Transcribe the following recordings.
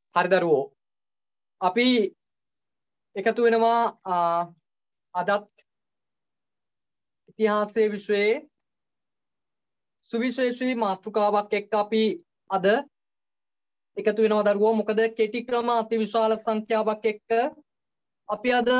හරි දරුවෝ අපි එකතු වෙනවා අදත් ඉතිහාසයේ විශ්වයේ සුවිශේෂී මාතෘකාවක් එක්ක අපි අද එකතු වෙනවා දරුවෝ. මොකද කෙටි ක්‍රම අතිවිශාල සංඛ්‍යාවක් එක්ක අපි අද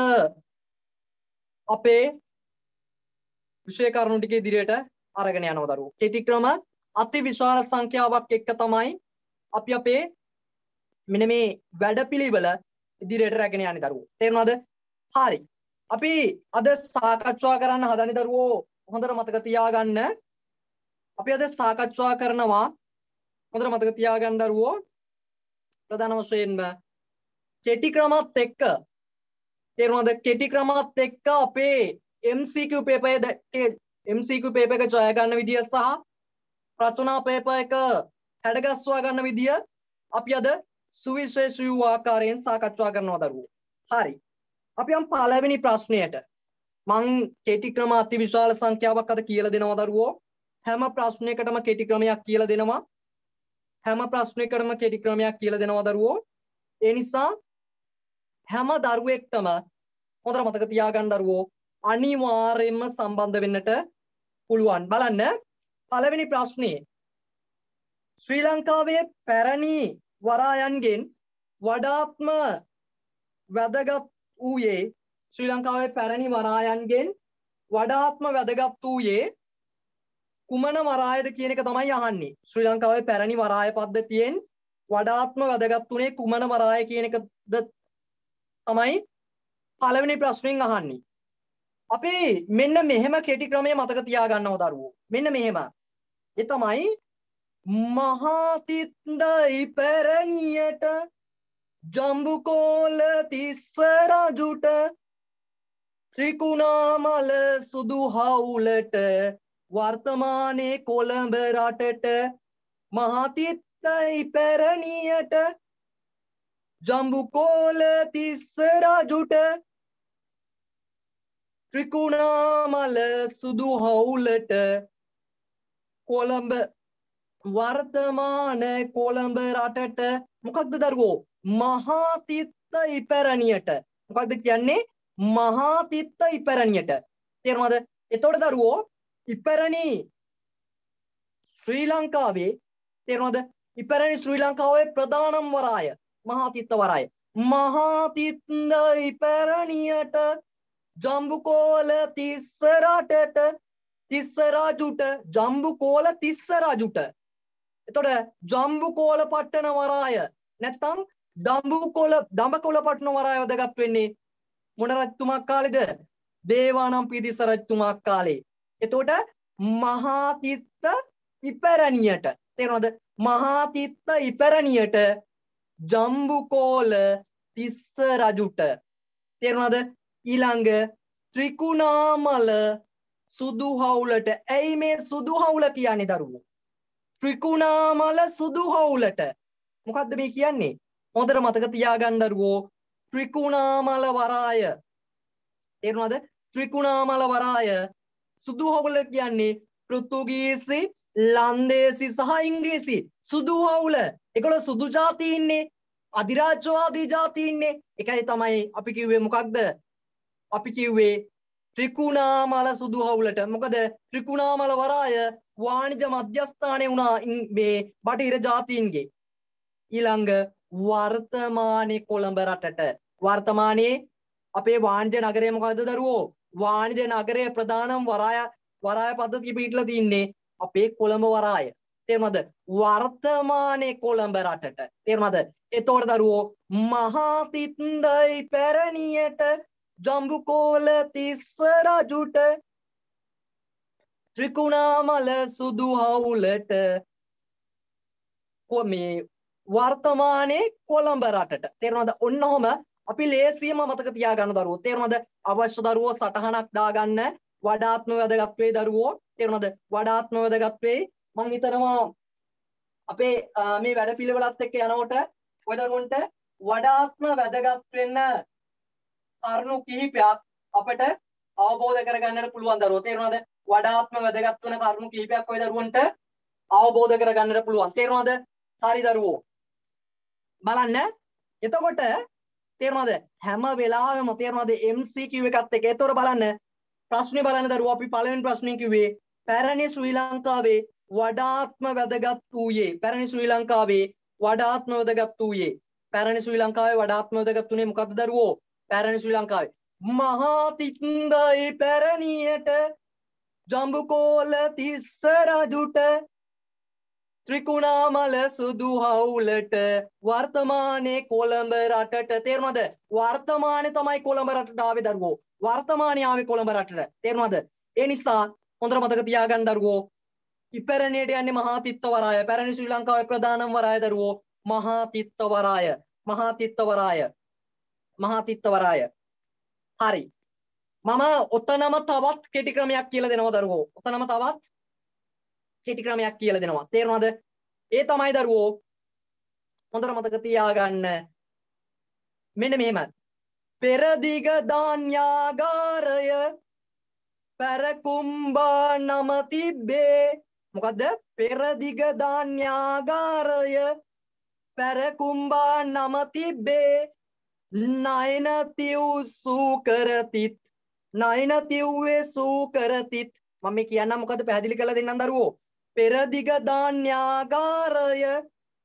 අපේ විෂය කරුණු ටික ඉදිරියට අරගෙන යනවා දරුවෝ. කෙටි ක්‍රම අතිවිශාල සංඛ්‍යාවක් එක්ක තමයි අපි අපේ මෙන්න මේ වැඩපිළිවෙල ඉදිරියට රැගෙන යන්නේ දරුවෝ. තේරුණාද? හරි. අපි අද සාකච්ඡා කරන්න හදන්නේ දරුවෝ හොඳට මතක තියාගන්න. අපි අද සාකච්ඡා කරනවා හොඳට මතක තියාගන්න දරුවෝ ප්‍රධාන වශයෙන්ම කෙටි ක්‍රමත් එක්ක තේරුණාද? කෙටි ක්‍රමත් එක්ක අපේ MCQ පේපර් එක ජය ගන්න විදිය සහ රචනා පේපර් එක හැඩගස්වා ගන්න විදිය අපි අද සුවිශේෂී වූ ආකාරයෙන් සාකච්ඡා කරනවා දරුවෝ. හරි. අපි යම් පළවෙනි ප්‍රශ්නයට මං කෙටි ක්‍රම අතිවිශාල සංඛ්‍යාවක් අද කියලා දෙනවා දරුවෝ. හැම ප්‍රශ්නයකටම කෙටි ක්‍රමයක් කියලා දෙනවා. හැම ප්‍රශ්නයකටම කෙටි ක්‍රමයක් කියලා දෙනවා දරුවෝ. ඒ නිසා හැම දරුවෙක්ටම හොඳට මතක තියාගන්න දරුවෝ අනිවාර්යයෙන්ම සම්බන්ධ වෙන්නට පුළුවන්. බලන්න පළවෙනි ප්‍රශ්නේ ශ්‍රී ලංකාවේ පැරණි වරායන්ගෙන් වඩාත්ම වැදගත් වූයේ ශ්‍රී ලංකාවේ පැරණි වරායන්ගෙන් වඩාත්ම වැදගත් වූයේ කුමන වරායද කියන එක තමයි අහන්නේ. ශ්‍රී ලංකාවේ පැරණි වරාය පද්ධතියෙන් වඩාත්ම වැදගත් වුණේ කුමන වරාය කියන එකද තමයි පළවෙනි ප්‍රශ්නෙන් අහන්නේ. අපි මෙන්න මෙහෙම කෙටි ක්‍රමය මතක තියාගන්නව දරුවෝ. මෙන්න මෙහෙම. ඒ තමයි මහාතිත්ද ඉපැරණියට ජම්බුකෝල තිස්ස රජුට ත්‍රිකුණාමල සුදු හවුලට වර්තමානයේ කොළඹ රටට මහාතිත්ද ඉපැරණියට ජම්බුකෝල තිස්ස රජුට ත්‍රිකුණාමල සුදු හවුලට කොළඹ වර්තමාන කොළඹ රටට මොකක්ද දරුවෝ මහාතිත්ත ඉපැරණියට මොකක්ද කියන්නේ මහාතිත්ත ඉපැරණියට තේරුණාද? එතකොට දරුවෝ ඉපැරණි ශ්‍රී ලංකාවේ තේරුණාද? ඉපැරණි ශ්‍රී ලංකාවේ ප්‍රධානම වරාය මහාතිත්ත වරාය. මහාතිත්ත ඉපැරණියට ජම්බුකෝල තිස්ස රටට තිස්ස රජුට ජම්බුකෝල තිස්ස රජුට. එතකොට ජම්බුකෝල පට්ටන වරාය නැත්නම් දඹකොළ පට්ටන වරාය වැදගත් වෙන්නේ මොන රජතුමා කාලේද? දේවානම්පියතිස්ස රජතුමා කාලේ. එතකොට මහාතිත්ත ඉපැරණියට තේරුණාද? මහාතිත්ත ඉපැරණියට ජම්බුකෝල තිස්ස රජුට තේරුණාද? ඊළඟ ත්‍රිකුණාමල සුදු හවුලට. ඇයි මේ සුදු හවුල කියන්නේ දරුවෝ? ත්‍රිකුණාමල සුදු හවුලට මොකද්ද මේ කියන්නේ? හොඳට මතක තියාගන්න දරුවෝ ත්‍රිකුණාමල වරාය තේරුණාද? ත්‍රිකුණාමල වරාය සුදු හවුල කියන්නේ පෘතුගීසි ලන්දේසි සහ ඉංග්‍රීසි සුදු හවුල. ඒගොල්ලෝ සුදු ජාති ඉන්නේ අධිරාජ්‍යවාදී ජාති ඉන්නේ. ඒකයි තමයි අපි කිව්වේ මොකක්ද? අපි කිව්වේ ත්‍රිකුණාමල සුදු හවුලට. මොකද ත්‍රිකුණාමල වරාය වාණිජ මධ්‍යස්ථානය වුණා මේ බටහිර ජාතීන්ගේ. ඊළඟ වර්තමානයේ කොළඹ රටට. වර්තමානයේ අපේ වාණිජ නගරය මොකද්ද දරුවෝ? වාණිජ නගරයේ ප්‍රධානම වරාය පද්ධතිය පිටලා තින්නේ අපේ කොළඹ වරාය. තේරුණාද? වර්තමානයේ කොළඹ රටට. තේරුණාද? එතකොට දරුවෝ මහාතිත්ද ඉපැරණියට ජම්බුකෝල තිස්ස රජුට ත්‍රිකුණාමල සුදු හවුලට මේ වර්තමානයේ කොළඹ රටට. තේරුණාද? ඔන්නෝම අපි ලේසියම මතක තියාගන්න දරුවෝ. තේරුණාද? අවශ්‍ය දරුවෝ සටහනක් දාගන්න. වඩාත්ම වැදගත් වේ දරුවෝ. තේරුණාද? වඩාත්ම වැදගත් වේ. මම හිතනවා අපේ මේ වැඩ පිළිවෙලත් එක්ක යනකොට ඔය දරුවන්ට වඩාත්ම වැදගත් වෙන්න කරුණු කිහිපයක් අපිට අවබෝධ කරගන්නට පුළුවන් දරුවෝ. තේරුණාද? වඩාත්ම වැදගත් වෙන කරුණු කිහිපයක් ඔය දරුවන්ට අවබෝධ කරගන්නට පුළුවන්. තේරුණාද? හරි දරුවෝ. බලන්න එතකොට තේරුණාද? හැම වෙලාවෙම තේරුණාද MCQ එකත් එක්ක. එතකොට බලන්න ප්‍රශ්නේ බලන්න දරුවෝ අපි පළවෙනි ප්‍රශ්නේ කිව්වේ පැරණි ශ්‍රී ලංකාවේ වඩාත්ම වැදගත් වූයේ පැරණි ශ්‍රී ලංකාවේ වඩාත්ම වැදගත් වූයේ පැරණි ශ්‍රී ලංකාවේ වඩාත්ම වැදගත් වුණේ මොකද්ද දරුවෝ? පැරණි ශ්‍රී ලංකාවේ මහා තිත්ඳයි පැරණියට ජම්බුකෝල තිස්ස රජුට ත්‍රිකුණාමල සුදු හවුලට වර්තමානයේ කොළඹ රටට. තේරුණාද? වර්තමානයේ තමයි කොළඹ රටට ආවේ දරුවෝ. වර්තමානයේ ආවේ කොළඹ රටට. තේරුණාද? ඒ නිසා හොඳට මතක තියාගන්න දරුවෝ. ඉපැරණියට යන්නේ මහා තිත්ත වරාය. පැරණි ශ්‍රී ලංකාවේ ප්‍රධානම වරාය දරුවෝ මහා තිත්ත වරාය. මහා තිත්ත වරාය. මහා තිත්ත වරාය. හරි. මම ඔතනම තවත් කෙටි ක්‍රමයක් කියලා දෙනවා දරුවෝ. ඔතනම තවත් කෙටි ක්‍රමයක් කියලා දෙනවා. තේරුණාද? ඒ තමයි දරුවෝ හොඳට මතක තියාගන්න. මෙන්න මෙහෙම. පෙරදිග ධාන්‍යාගාරය පැරකුම්බා නම තිබ්බේ. මොකද්ද? පෙරදිග ධාන්‍යාගාරය පැරකුම්බා නම තිබ්බේ. නයන තිව් සූකරතිත් නයන තිව්වේ සූකරතිත්. මම මේ කියන්නම් මොකද පැහැදිලි කරලා දෙන්නම් දරුවෝ. පෙරදිග ධාන්‍යාගාරය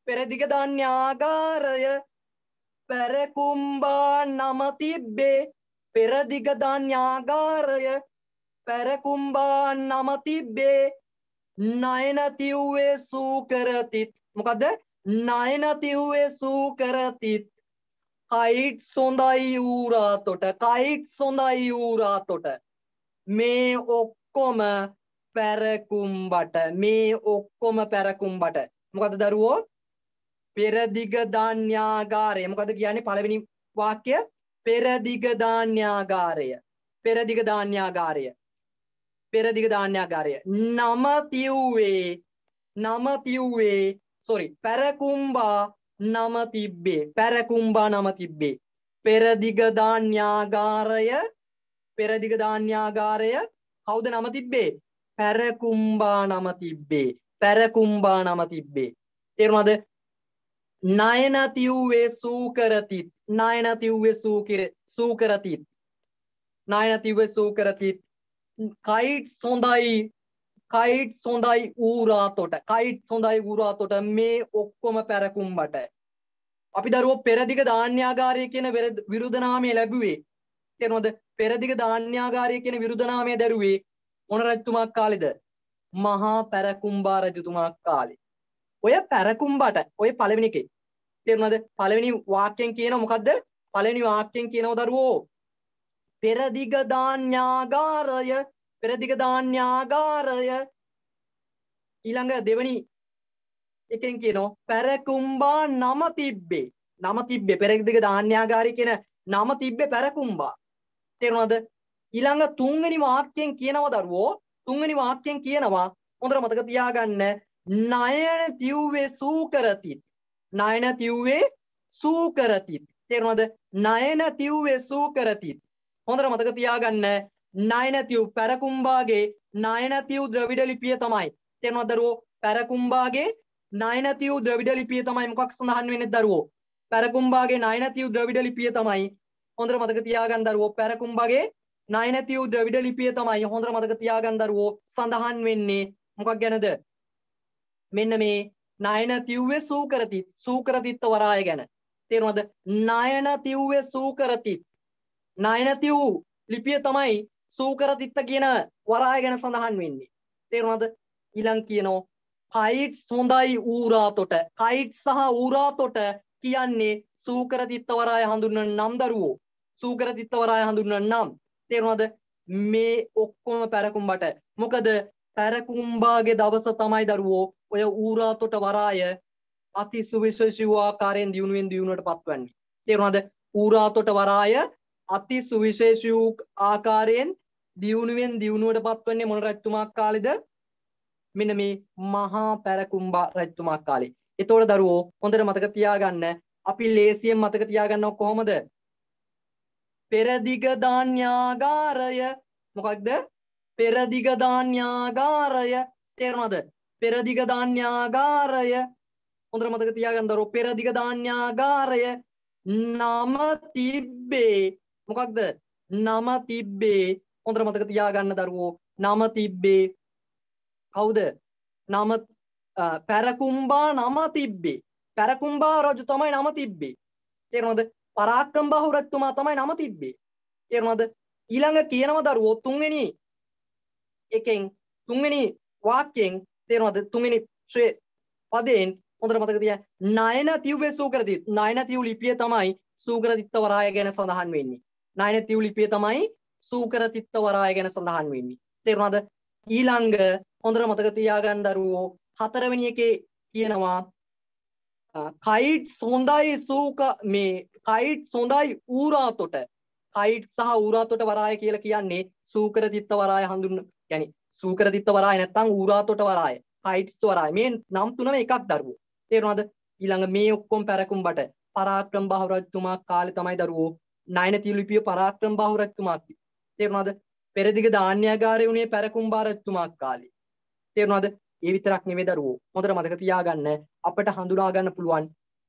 පැරකුම්බා නම තිබ්බේ. පෙරදිග ධාන්‍යාගාරය පැරකුම්බා නම තිබ්බේ. නයන තිව්වේ සූකරතිත්. මොකද්ද? නයන තිව්වේ සූකරතිත්. කයිට් සොඳයි ඌරාතොට කයිට් සොඳයි ඌරාතොට. මේ ඔක්කොම පැරකුම්බට. මේ ඔක්කොම පැරකුම්බට. මොකද දරුවෝ? පෙරදිග ධාන්‍යාගාරය. මොකද කියන්නේ පළවෙනි වාක්‍ය? පෙරදිග ධාන්‍යාගාරය. පෙරදිග ධාන්‍යාගාරය. පෙරදිග ධාන්‍යාගාරය. නම තිව්වේ පැරකුම්බා නම තිබ්බේ. පැරකුම්බා නම තිබ්බේ. පෙරදිග ධාන්‍යාගාරය කවුද නම තිබ්බේ? පැරකුම්බා නම තිබ්බේ. පැරකුම්බා නම තිබ්බේ. තේරුණාද? නයන තිව්වේ සූකරතිත්. නයන තිව්වේ සූකරතිත්. නයන තිව්වේ සූකරතිත්. කයිට් සොඳයි ඌරාතොට. කයිට් සොඳයි ඌරාතොට. මේ ඔක්කොම පැරකුම්බට. අපි දරුවෝ පෙරදිග ධාන්‍යාගාරය කියන විරුද්ධ නාමය ලැබුවේ. තේරුණාද? පෙරදිග ධාන්‍යාගාරය කියන විරුද්ධ නාමය දැරුවේ මොන රජතුමා කාලේද? මහා පැරකුම්බා රජතුමා කාලේ. ඔය පැරකුම්බට ඔය පළවෙනි එකේ තේරුණාද? පළවෙනි වාක්‍යයෙන් කියනවා මොකද්ද? පළවෙනි වාක්‍යයෙන් කියනවා දරුවෝ පෙරදිග ධාන්‍යාගාරය ඊළඟ දෙවෙනි එකෙන් කියනවා පැරකුම්බා නම තිබ්බේ. නම තිබ්බේ පෙරදිග ධාන්‍යාගාරය කියන නම තිබ්බේ පැරකුම්බා. තේරුණාද? ඊළඟ තුන්වෙනි වාක්‍යයෙන් කියනවා දරුවෝ තුන්වෙනි වාක්‍යයෙන් කියනවා හොඳට මතක තියාගන්න නයන තිව්වේ සූකරතිත්. නයන තිව්වේ සූකරතිත්. තේරුණාද? නයන තිව්වේ සූකරතිත්. හොඳට මතක තියාගන්න නයන තිව් පැරකුම්බාගේ නයන තිව් ද්‍රවිඩ ලිපිය තමයි. තේරුණාද දරුවෝ? පැරකුම්බාගේ නයන තිව් ද්‍රවිඩ ලිපිය තමයි මොකක් සඳහන් වෙන්නේ දරුවෝ? පැරකුම්බාගේ නයන තිව් ද්‍රවිඩ ලිපිය තමයි. හොඳට මතක තියාගන්න දරුවෝ පැරකුම්බාගේ නයන තිව් ද්‍රවිඩ ලිපිය තමයි හොඳට මතක තියාගන්න දරුවෝ සඳහන් වෙන්නේ මොකක් ගැනද? මෙන්න මේ නයන තිව්වේ සූකරතිත්. සූකරතිත්ත වරාය ගැන. තේරුණාද? නයන තිව්වේ සූකරතිත්. නයන තිව් ලිපිය තමයි සූකරතිත්ත කියන වරාය ගැන සඳහන් වෙන්නේ. තේරුණාද? ඊළඟ කියනවා කයිට් හොඳයි ඌරාතොට. කයිට් සහ ඌරාතොට කියන්නේ සූකරතිත්ත වරාය හඳුන්වන නම් දරුවෝ. සූකරතිත්ත වරාය හඳුන්වන නම්. තේරුණාද? මේ ඔක්කොම පැරකුම්බට. මොකද පැරකුම්බාගේ දවස තමයි දරුවෝ ඔය ඌරාතොට වරාය අති සුවිශේෂී වූ ආකාරයෙන් දියුණුවට පත්වන්නේ. තේරුණාද? ඌරාතොට වරාය අති සුවිශේෂී වූ ආකාරයෙන් දියුණුවට පත්වන්නේ මොන රජතුමා කාලේද? මෙන්න මේ මහා පැරකුම්බා රජතුමා කාලේ. එතකොට දරුවෝ හොඳට මතක තියාගන්න අපි ලේසියෙන් මතක තියාගන්නව කොහොමද? පෙරදිග ධාන්‍යාගාරය මොකක්ද? පෙරදිග ධාන්‍යාගාරය. තේරුණාද? පෙරදිග ධාන්‍යාගාරය. හොඳට මතක තියාගන්න දරුවෝ පෙරදිග ධාන්‍යාගාරය නම තිබ්බේ මොකක්ද? නම තිබ්බේ හොඳට මතක තියාගන්න දරුවෝ. නම තිබ්බේ කවුද? නම පැරකුම්බා නම තිබ්බේ. පැරකුම්බා රජු තමයි නම තිබ්බේ. තේරුණාද? පරාක්‍රම බාහු රජතුමා තමයි නම තිබ්බේ. තේරුණාද? ඊළඟ කියනවා දරුවෝ තුන්වෙනි එකෙන් තුන්වෙනි වාක්‍යයෙන් තේරුණාද? තුන්වෙනි පදයෙන් හොඳට මතක තියාගන්න. නයන තිව්වේ සූකරදිත්. නයන තිව් ලිපිය තමයි සූකරදිත්ත වරාය ගැන සඳහන් වෙන්නේ. නයන තිව් ලිපිය තමයි සූකරදිත්ත වරාය ගැන සඳහන් වෙන්නේ. තේරුණාද? ඊළඟ හොඳට මතක තියාගන්න දරුවෝ හතරවෙනි එකේ කියනවා කයිට් සොඳයි සූක මේ කයිට් සොඳයි ඌරාතොට. කයිට් සහ ඌරාතොට වරාය කියලා කියන්නේ සූකරදිත්ත වරාය හඳුන්වන يعني සූකරදිත්ත වරාය නැත්නම් ඌරාතොට වරාය. කයිට්ස් වරාය. මේ නම් තුනම එකක් දරුවෝ. තේරුණාද? ඊළඟ මේ ඔක්කොම පැරකුම්බට පරාක්‍රම බාහු රජතුමා කාලේ තමයි දරුවෝ නයන තිව් ලිපිය පරාක්‍රම බාහු රජතුමා. තේරුණාද? පෙරදිග ධාන්‍යාගාරය උනේ පැරකුම්බා රජතුමා කාලේ. තේරුණාද? ඒ විතරක් නෙවෙයි දරුවෝ. හොඳට මතක තියාගන්න අපිට හඳුනා ගන්න පුළුවන්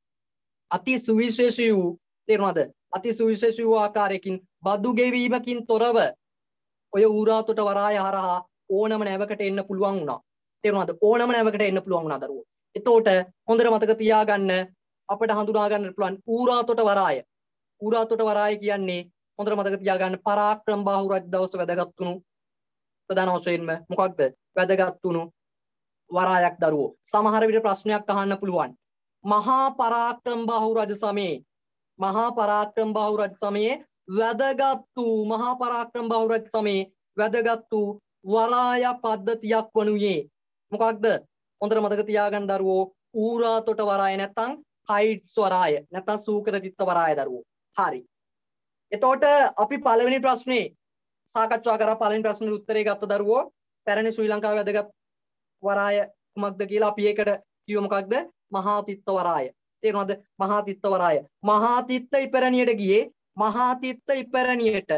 අති සුවිශේෂී වූ තේරුණාද? අති සුවිශේෂී වූ ආකාරයකින් බදු ගෙවීමකින් තොරව ඔය ඌරාතොට වරාය හරහා ඕනම නැවකට එන්න පුළුවන් වුණා. තේරුණාද? ඕනම නැවකට එන්න පුළුවන් වුණා දරුවෝ. එතකොට හොඳට මතක තියාගන්න අපිට හඳුනා ගන්න පුළුවන් ඌරාතොට වරාය. ඌරාතොට වරාය කියන්නේ හොඳට මතක තියාගන්න පරාක්‍රම බාහු රජ දවස වැදගත් වුණු ප්‍රධාන වශයෙන්ම මොකක්ද? වැදගත් වුණු වරායක් දරුවෝ. සමහර විට ප්‍රශ්නයක් අහන්න පුළුවන්. මහා පරාක්‍රම බාහු රජ සමයේ මහා පරාක්‍රම බාහු රජ සමයේ වැදගත් වූ මහා පරාක්‍රම බාහු රජ සමයේ වැදගත් වූ වරාය පද්ධතියක් වනුයේ මොකක්ද? හොඳට මතක තියාගන්න දරුවෝ ඌරාතොට වරාය නැත්නම් කයිට්ස් වරාය නැත්නම් සූකරදිත්ත වරාය දරුවෝ. හරි. එතකොට අපි පළවෙනි ප්‍රශ්නේ සාකච්ඡා කරා. පළවෙනි ප්‍රශ්නෙට උත්තරේ ගත්ත දරුවෝ පැරණි ශ්‍රී ලංකාවේ වැදගත් වරාය කුමක්ද කියලා අපි ඒකට කිව්ව මොකක්ද? මහා තිත්ත වරාය. තේරුණාද? මහා තිත්ත වරාය. මහා තිත්ත ඉපැරණියට ගියේ මහා තිත්ත ඉපැරණියට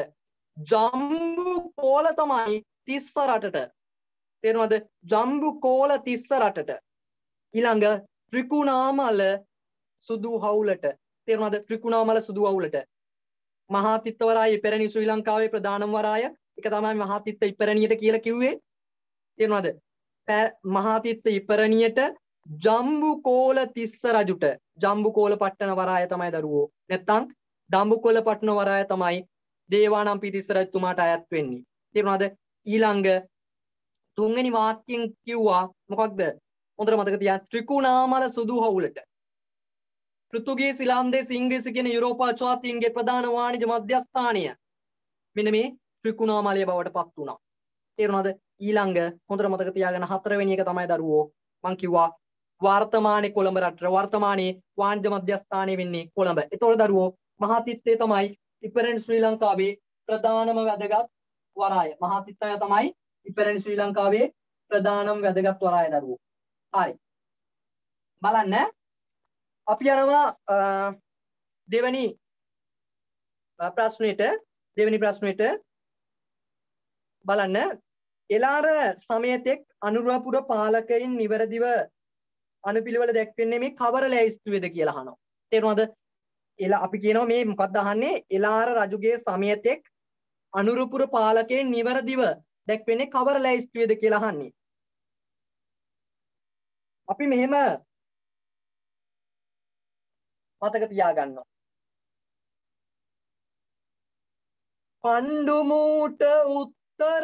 ජම්බු කෝල තමයි තිස්ස රටට. තේරුණාද? ජම්බු කෝල තිස්ස රටට. ඊළඟ ත්‍රිකුණාමල සුදු හවුලට. තේරුණාද? ත්‍රිකුණාමල සුදු හවුලට. මහා තිත්ත වරාය ඉපැරණි ශ්‍රී ලංකාවේ ප්‍රධානම වරාය. ඒක තමයි මහා තිත්ත ඉපැරණියට කියලා කිව්වේ. තේරුණාද? මහා තිත්ත ඉපැරණියට ජම්බුකෝල තිස්ස රජුට ජම්බුකෝල පට්ටන වරාය තමයි දරුවෝ. නැත්නම් දඹුකොළ පට්ටන වරාය තමයි දේවානම්පිය තිස්ස රජතුමාට අයත් වෙන්නේ. තේරුණාද? ඊළඟ තුන්වෙනි වාක්‍යයෙන් කිව්වා මොකක්ද? හොඳට මතක තියාගන්න. ත්‍රිකුණාමල සුදු හවුලට. පෘතුගීසි ඉලන්දේසි ඉංග්‍රීසි කියන යුරෝපා ජාතීන්ගේ ප්‍රධාන වාණිජ මධ්‍යස්ථානය මෙන්න මේ ත්‍රිකුණාමලය බවට පත් වුණා. තේරුණාද? ඊළඟ හොඳට මතක තියාගන්න හතරවෙනි එක තමයි දරුවෝ මං කිව්වා වර්තමානයේ කොළඹ රටට වර්තමානයේ වාණිජ මධ්‍යස්ථානය වෙන්නේ කොළඹ. ඒතකොට දරුවෝ මහා තිත්තේ තමයි ඉපැරණි ශ්‍රී ලංකාවේ ප්‍රධානම වැදගත් වරාය. මහා තිත්තය තමයි ඉපැරණි ශ්‍රී ලංකාවේ ප්‍රධානම වැදගත් වරාය දරුවෝ. හරි. බලන්න අපි යනවා දෙවෙනි ප්‍රශ්නෙට බලන්න එලාර සමයතෙක් අනුරාපුර පාලකයින් නිවැරදිව අනුපිළිවෙල දැක්වෙන්නේ මේ කවර ලැයිස්තුවේද කියලා අහනවා. තේරුණාද? අපි කියනවා මේ මොකක්ද අහන්නේ? එලාර රජුගේ සමයතෙක් අනුරාපුර පාලකයින් නිවැරදිව දැක්වෙන්නේ කවර ලැයිස්තුවේද කියලා අහන්නේ. අපි මෙහෙම මතක තියාගන්නවා. පණ්ඩුමූට උත්තර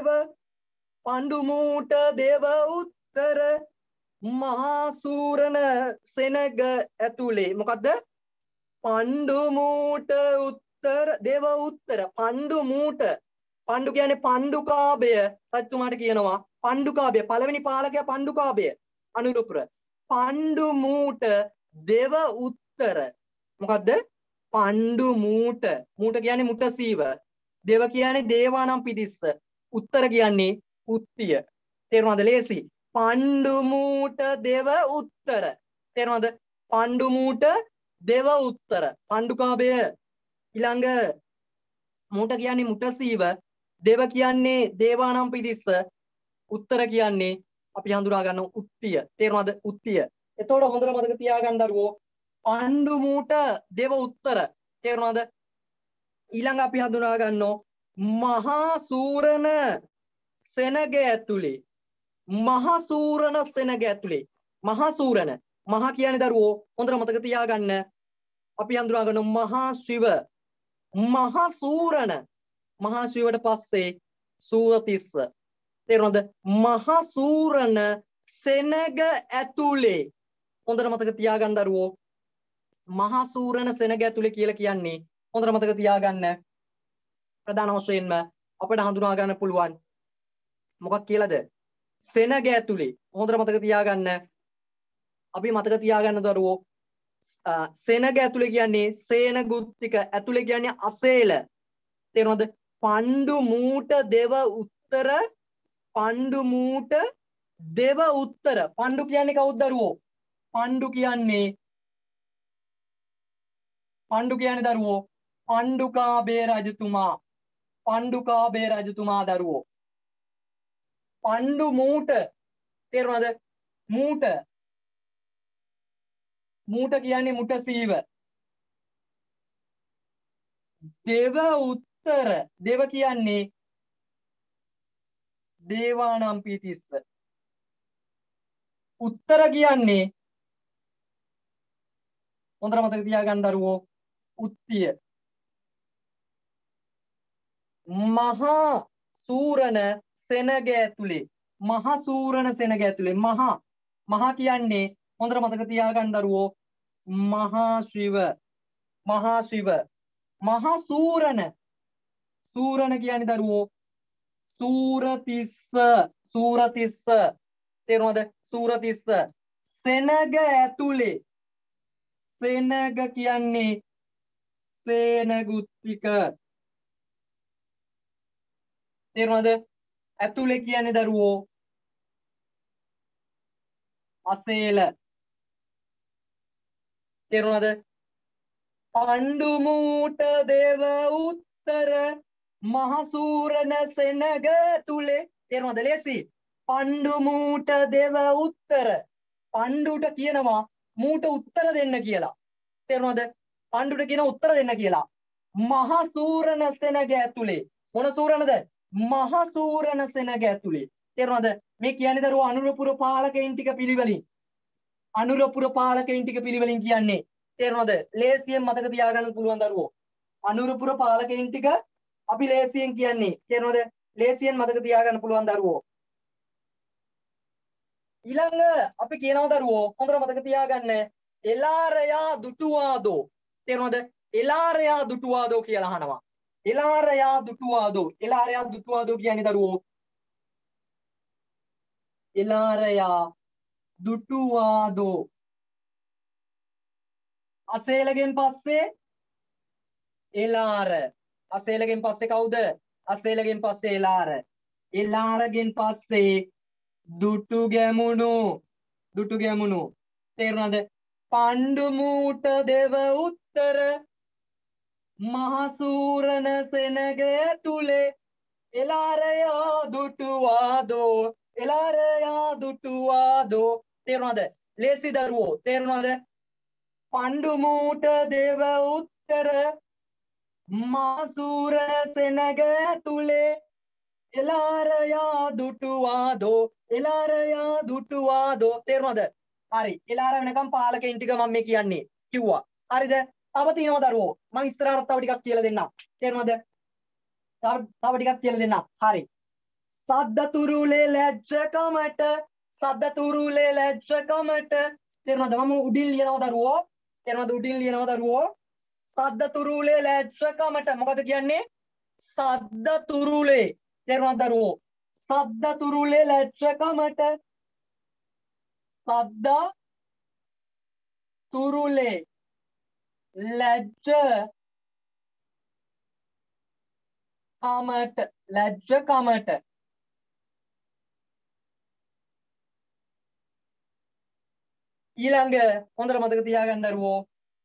දෙව උත්තර මහා සූරණ සෙනග ඇතුලේ මොකද්ද? පණ්ඩුමූට උත්තර දෙව උත්තර. පණ්ඩු කියන්නේ පණ්ඩුකාභය රජතුමාට කියනවා. පණ්ඩුකාභය පළවෙනි පාලකයා පණ්ඩුකාභය අනුරාපුර. පණ්ඩුමූට දෙව උත්තර මොකද්ද? පණ්ඩුමූට. මූට කියන්නේ මුටසීව. දෙව කියන්නේ දේවානම්පිය තිස්ස. උත්තර කියන්නේ උත්තිය. තේරුණාද? ලේසි. පණ්ඩුමූට දෙව උත්තර. තේරුණාද? පණ්ඩුමූට දෙව උත්තර. පණ්ඩුකාභය ඊළඟ මූට කියන්නේ මුටසීව. දෙව කියන්නේ දේවානම්පිය තිස්ස. උත්තර කියන්නේ අපි හඳුනා ගන්න උත්තිය. තේරුණාද? උත්තිය. එතකොට හොඳට මතක තියාගන්න දරුවෝ පණ්ඩු මූට දෙව උත්තර. තේරුණාද? ඊළඟ අපි හඳුනා ගන්නවා මහා සූරණ සෙනග ඇතුලේ. මහා සූරණ සෙනග ඇතුලේ. මහා සූරණ. මහා කියන්නේ දරුවෝ හොඳට මතක තියාගන්න. අපි හඳුනා ගන්නවා මහා ශිව. මහා සූරණ. මහා ශිවට පස්සේ සූරතිස්ස. තේරුණාද? මහා සූරණ සෙනග ඇතුලේ. හොඳට මතක තියාගන්න දරුවෝ. මහා සූරණ සෙනග ඇතුලේ කියලා කියන්නේ හොඳට මතක තියාගන්න. ප්‍රධාන වශයෙන්ම අපිට හඳුනා ගන්න පුළුවන් මොකක් කියලාද? සෙනග ඇතුලේ. හොඳට මතක තියාගන්න. අපි මතක තියාගන්න දරුවෝ සෙනග ඇතුලේ කියන්නේ සේන ගුත්තික ඇතුලේ කියන්නේ අසේල. තේරුණාද? පණ්ඩු මූට දෙව උත්තර. පණ්ඩු මූට දෙව උත්තර. පණ්ඩු කියන්නේ කවුද දරුවෝ? පණ්ඩු කියන්නේ දරුවෝ පණ්ඩුකාභය රජතුමා. පණ්ඩුකාභය රජතුමා දරුවෝ. පණ්ඩු මූට. තේරුණාද? මූට. මූට කියන්නේ මුට සීව. දෙව උත්තර. දෙව කියන්නේ දේවානම් පීතිස්ස. උත්තර කියන්නේ හොඳට මතක තියාගන්න දරුවෝ උත්තිය. මහා සූරණ සෙනග ඇතුලේ. මහා සූරණ සෙනග ඇතුලේ. මහා කියන්නේ හොඳට මතක තියාගන්න දරුවෝ මහා ශිව. මහා ශිව. මහා සූරණ. සූරණ කියන්නේ දරුවෝ සූරතිස්ස. සූරතිස්ස. තේරුණාද? සූරතිස්ස. සෙනග ඇතුලේ. සෙනග කියන්නේ සේනගුත්තික. තේරුණාද? ඇතුලේ කියන්නේ දරුවෝ අසේල. තේරුණාද? පණ්ඩු මූට දෙව උත්තර මහසූරණ සෙනග තුලේ. තේරුණාද? ලේසි. පණ්ඩු මූට දෙව උත්තර. පණ්ඩුට කියනවා මූට උත්තර දෙන්න කියලා. තේරුණාද? පණ්ඩුට කියන උත්තර දෙන්න කියලා. මහා සූරණ සෙනග ඇතුලේ. මොන සූරණද? මහා සූරණ සෙනග ඇතුලේ. තේරුණාද? මේ කියන්නේ දරුවෝ අනුරපුර පාලකයින් ටික පිළිවෙලින්. අනුරපුර පාලකයින් ටික පිළිවෙලින් කියන්නේ. තේරුණාද? ලේසියෙන් මතක තියාගන්න පුළුවන් දරුවෝ. අනුරපුර පාලකයින් ටික අපි ලේසියෙන් කියන්නේ. තේරුණාද? ලේසියෙන් මතක තියාගන්න පුළුවන් දරුවෝ. ඊළඟ අපි කියනවා දරුවෝ හොඳට මතක තියාගන්න එලාරයා දුටුවාදෝ. තේරුණාද? එලාරයා දුටුවාදෝ කියලා අහනවා. එලාරයා දුටුවාදෝ. එලාරයා දුටුවාදෝ කියන්නේ දරුවෝ එලාරයා දුටුවාදෝ. අසේලගෙන් පස්සේ එලාර. අසේලගෙන් පස්සේ කවුද? අසේලගෙන් පස්සේ එලාර. එලාරගෙන් පස්සේ දුටු ගැමුණු. දුටු ගැමුණු. තේරුණාද? පණ්ඩු මූට දෙව උත්තර මහසූරණ සෙනග ඇතුලේ එලාරයා දුටුවාදෝ. එලාරයා දුටුවාදෝ. තේරුණාද? ලේසි දරුවෝ. තේරුණාද? පණ්ඩු මූට දෙව උත්තර මහසූරණ සෙනග ඇතුලේ එලාරයා දුටුවාදෝ. එලාරයා දුටුවාදෝ. තේරුණාද? හරි. එලාර වෙනකම් පාලකයින් ටික මම මේ කියන්නේ කිව්වා. හරිද? තව තියෙනවා දරුවෝ. මම ඉස්සරහට තව ටිකක් කියලා දෙන්නම්. තේරුණාද? තව ටිකක් කියලා දෙන්නම්. හරි. සද්දතුරුලේ ලැජ්ජකමට. සද්දතුරුලේ ලැජ්ජකමට. තේරුණාද? මම උඩින් ලියනවා දරුවෝ. තේරුණාද? උඩින් ලියනවා දරුවෝ. සද්දතුරුලේ ලැජ්ජකමට. මොකද කියන්නේ? සද්දතුරුලේ. තේරුණාද දරුවෝ? සද්දතුරුලේ ලැජ්ජකමට. සද්ද තුරුලේ ලැජ්ජ කමට. ලැජ්ජ කමට. ඊළඟ හොඳට මතක තියාගන්න දරුවෝ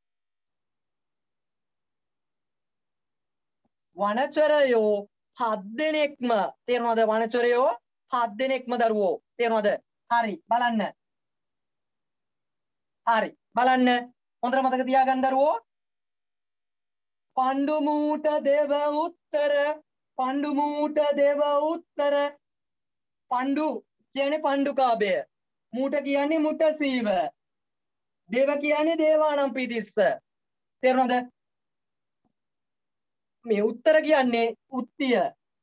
වනචරයෝ 7 දෙනෙක්ම. තේරුණාද? වනචරයෝ 7 දෙනෙක්ම දරුවෝ. තේරුණාද? හරි බලන්න. හරි බලන්න. හොඳට මතක තියාගන්න දරුවෝ. පණ්ඩු මූට දෙව උත්තර. පණ්ඩු මූට දෙව උත්තර. පණ්ඩු කියන්නේ පණ්ඩුකාභය. මූට කියන්නේ මුට සීව. දේව කියන්නේ දේවානම් පිතිස්ස. තේරුණාද? මේ උත්තර කියන්නේ උත්තිය.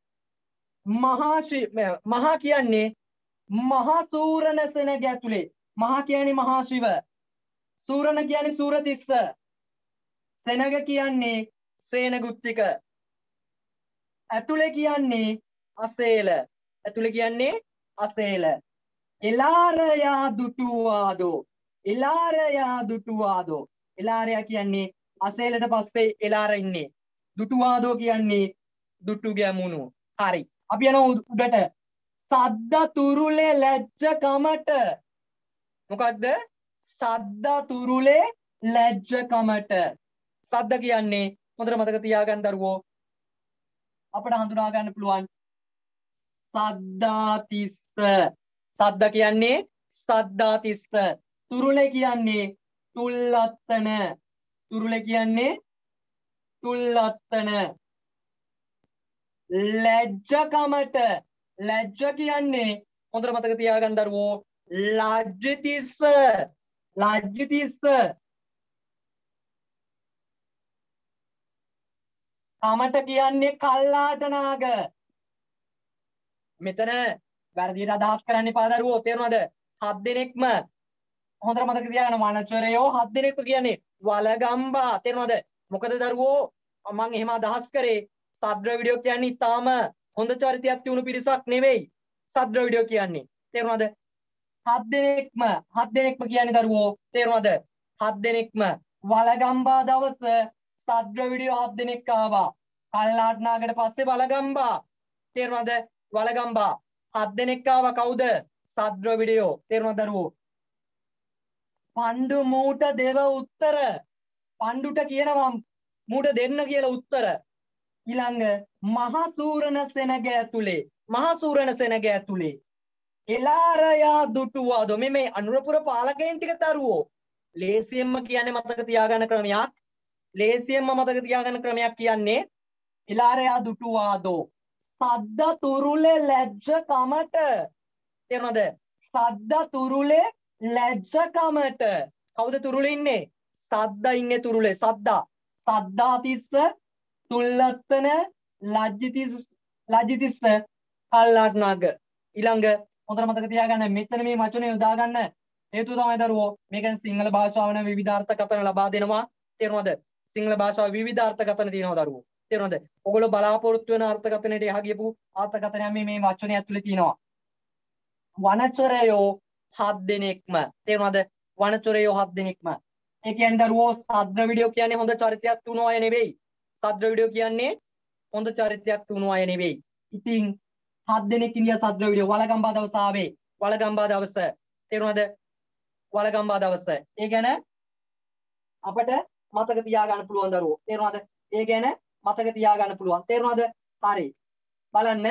මහා කියන්නේ මහා සූරණ සෙනග ඇතුලේ. මහා කියන්නේ මහා ශිව. සූරණ කියන්නේ සූරතිස්ස. සෙනග කියන්නේ සේනගුත්තික. ඇතුලේ කියන්නේ අසේල. ඇතුලේ කියන්නේ අසේල. එලාරයා දුටුවාදෝ. එලාරයා දුටුවාදෝ. එලාරයා කියන්නේ අසේලට පස්සේ එලාර ඉන්නේ. දුටුවාදෝ කියන්නේ දුටු ගැමුණු. හරි. අපි යනවා උඩට. සද්ද තුරුලේ ලැජ්ජ කමට. මොකක්ද? සද්ද තුරුලේ ලැජ්ජ කමට. සද්ද කියන්නේ හොඳට මතක තියාගන්න දරුවෝ. අපිට හඳුනා ගන්න පුළුවන් සද්දාතිස්ස. සද්ද කියන්නේ සද්දාතිස්ස. තුරුලේ කියන්නේ තුල්ලත්තන. තුරුලේ කියන්නේ තුල්ලත්තන. ලැජ්ජකමට. ලැජ්ජ කියන්නේ හොඳට මතක තියාගන්න දරුවෝ ලජ්ජිතිස්ස. ලජ්ජිතිස්ස. කමට කියන්නේ කල්ලාට නාග. මෙතන වැරදියට අදහස් කරන්න එපා දරුවෝ. තේරුණාද? 7 දෙනෙක්ම හොඳට මතක තියාගන්න. වනචරයෝ 7 දෙනෙක්ම කියන්නේ වලගම්බා. තේරුණාද? මොකද දරුවෝ මම එහෙම අදහස් කරේ සද්‍රවිඩියෝ කියන්නේ ඊටාම හොඳ චරිතයක් තියුණු පිරිසක් නෙවෙයි. සද්‍රවිඩියෝ කියන්නේ. තේරුණාද? 7 දෙනෙක්ම කියන්නේ දරුවෝ. තේරුණාද? 7 දෙනෙක්ම වලගම්බා දවස සද්‍රවිඩියෝ 7 දෙනෙක් ආවා. කල්ලාට නාගට පස්සේ වලගම්බා. තේරුණාද? වලගම්බා 7 දෙනෙක් ආවා. කවුද? සද්‍රවිඩියෝ. තේරුණාද දරුවෝ? පණ්ඩු මූට දෙව උත්තර. පණ්ඩුට කියනවා මූට දෙන්න කියලා උත්තර. ඊළඟ මහා සූරණ සෙනග ඇතුලේ. මහා සූරණ සෙනග ඇතුලේ එලාරයා දුටුවාදෝ. මේ අනුරපුර පාලකයන් ටික දරුවෝ. ලේසියෙන්ම කියන්නේ මතක තියාගන්න ක්‍රමයක්. ලේසියෙන්ම මතක තියාගන්න ක්‍රමයක් කියන්නේ එලාරයා දුටුවාදෝ. සද්ද තුරුලේ ලැජ්ජ කමට. තේරුණාද? සද්ද තුරුලේ ලැජ්ජ කමට. කවුද තුරුලේ ඉන්නේ? සද්ද ඉන්නේ තුරුලේ. සද්දා. සද්දාතිස්ස තුල්ලත්තන ලජ්ජිතිස්ස කල්ලාට නාග. ඊළඟ හොඳට මතක තියාගන්න මෙතන මේ වචනේ යොදා ගන්න හේතුව තමයි දරුවෝ මේකෙන් සිංහල භාෂාව වෙන විවිධාර්ථකථන ලබා දෙනවා. තේරුණාද? සිංහල භාෂාව විවිධාර්ථකථන තියෙනවා දරුවෝ. තේරුණාද? ඔයගොල්ලෝ බලාපොරොත්තු වෙන අර්ථකථනයට එහා ගියපු අර්ථකථනයක් මේ වචනේ ඇතුලේ තියෙනවා. වනචරයෝ 7 දෙනෙක්ම. තේරුණාද? වනචරයෝ 7 දෙනෙක්ම. ඒ කියන්නේ දරුවෝ සද්‍රවිඩියෝ කියන්නේ හොඳ චරිතයක් තුනෝ අය නෙවෙයි. සද්‍රවිඩියෝ කියන්නේ හොඳ චරිතයක් තුනෝ අය නෙවෙයි. ඉතින් 7 දෙනෙක් ඉන්දියා සද්‍රවිඩියෝ වලගම්බා දවස ආවේ. වලගම්බා දවස. තේරුණාද? වලගම්බා දවස. ඒ ගැන අපිට මතක තියාගන්න පුළුවන් දරුවෝ. තේරුණාද? ඒ ගැන මතක තියාගන්න පුළුවන්. තේරුණාද? හරි. බලන්න.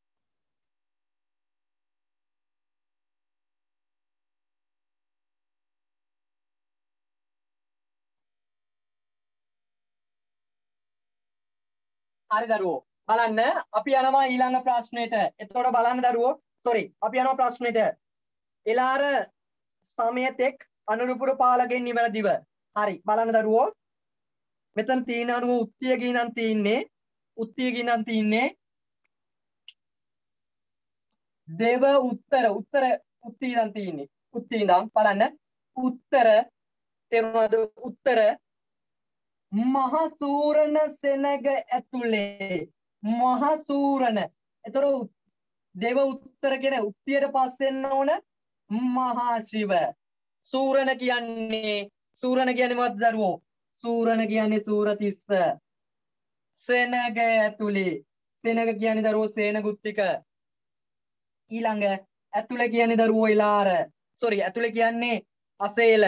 හරි දරුවෝ. බලන්න අපි යනවා ඊළඟ ප්‍රශ්නෙට. එතකොට බලන්න දරුවෝ. අපි යනවා ප්‍රශ්නෙට. එලාර සමයතෙක් අනුරපුර පාලකෙන් නිවැරදිව. හරි. බලන්න දරුවෝ. මෙතන තියෙන අනුව උත්තිය ගිනන් තියෙන්නේ. උත්තිය ගිනන් තියෙන්නේ. දේව උත්තර උත්තිය ගිනන් තියෙන්නේ. උත්තිය ඉඳන් බලන්න. උත්තර තේරුණාද? උත්තර මහා සූරණ සෙනග ඇතුලේ. මහා සූරණ. එතකොට දේව උත්තර කියන උත්තියට පස්සේ එන්න ඕන මහා ශිව. සූරණ කියන්නේ මොකක්ද දරුවෝ? සූරණ කියන්නේ සූරතිස්ස. සෙනග ඇතුලේ. සෙනග කියන්නේ දරුවෝ සේනගුත්තික. ඊළඟ ඇතුලේ කියන්නේ දරුවෝ එලාර. ඇතුලේ කියන්නේ අසේල.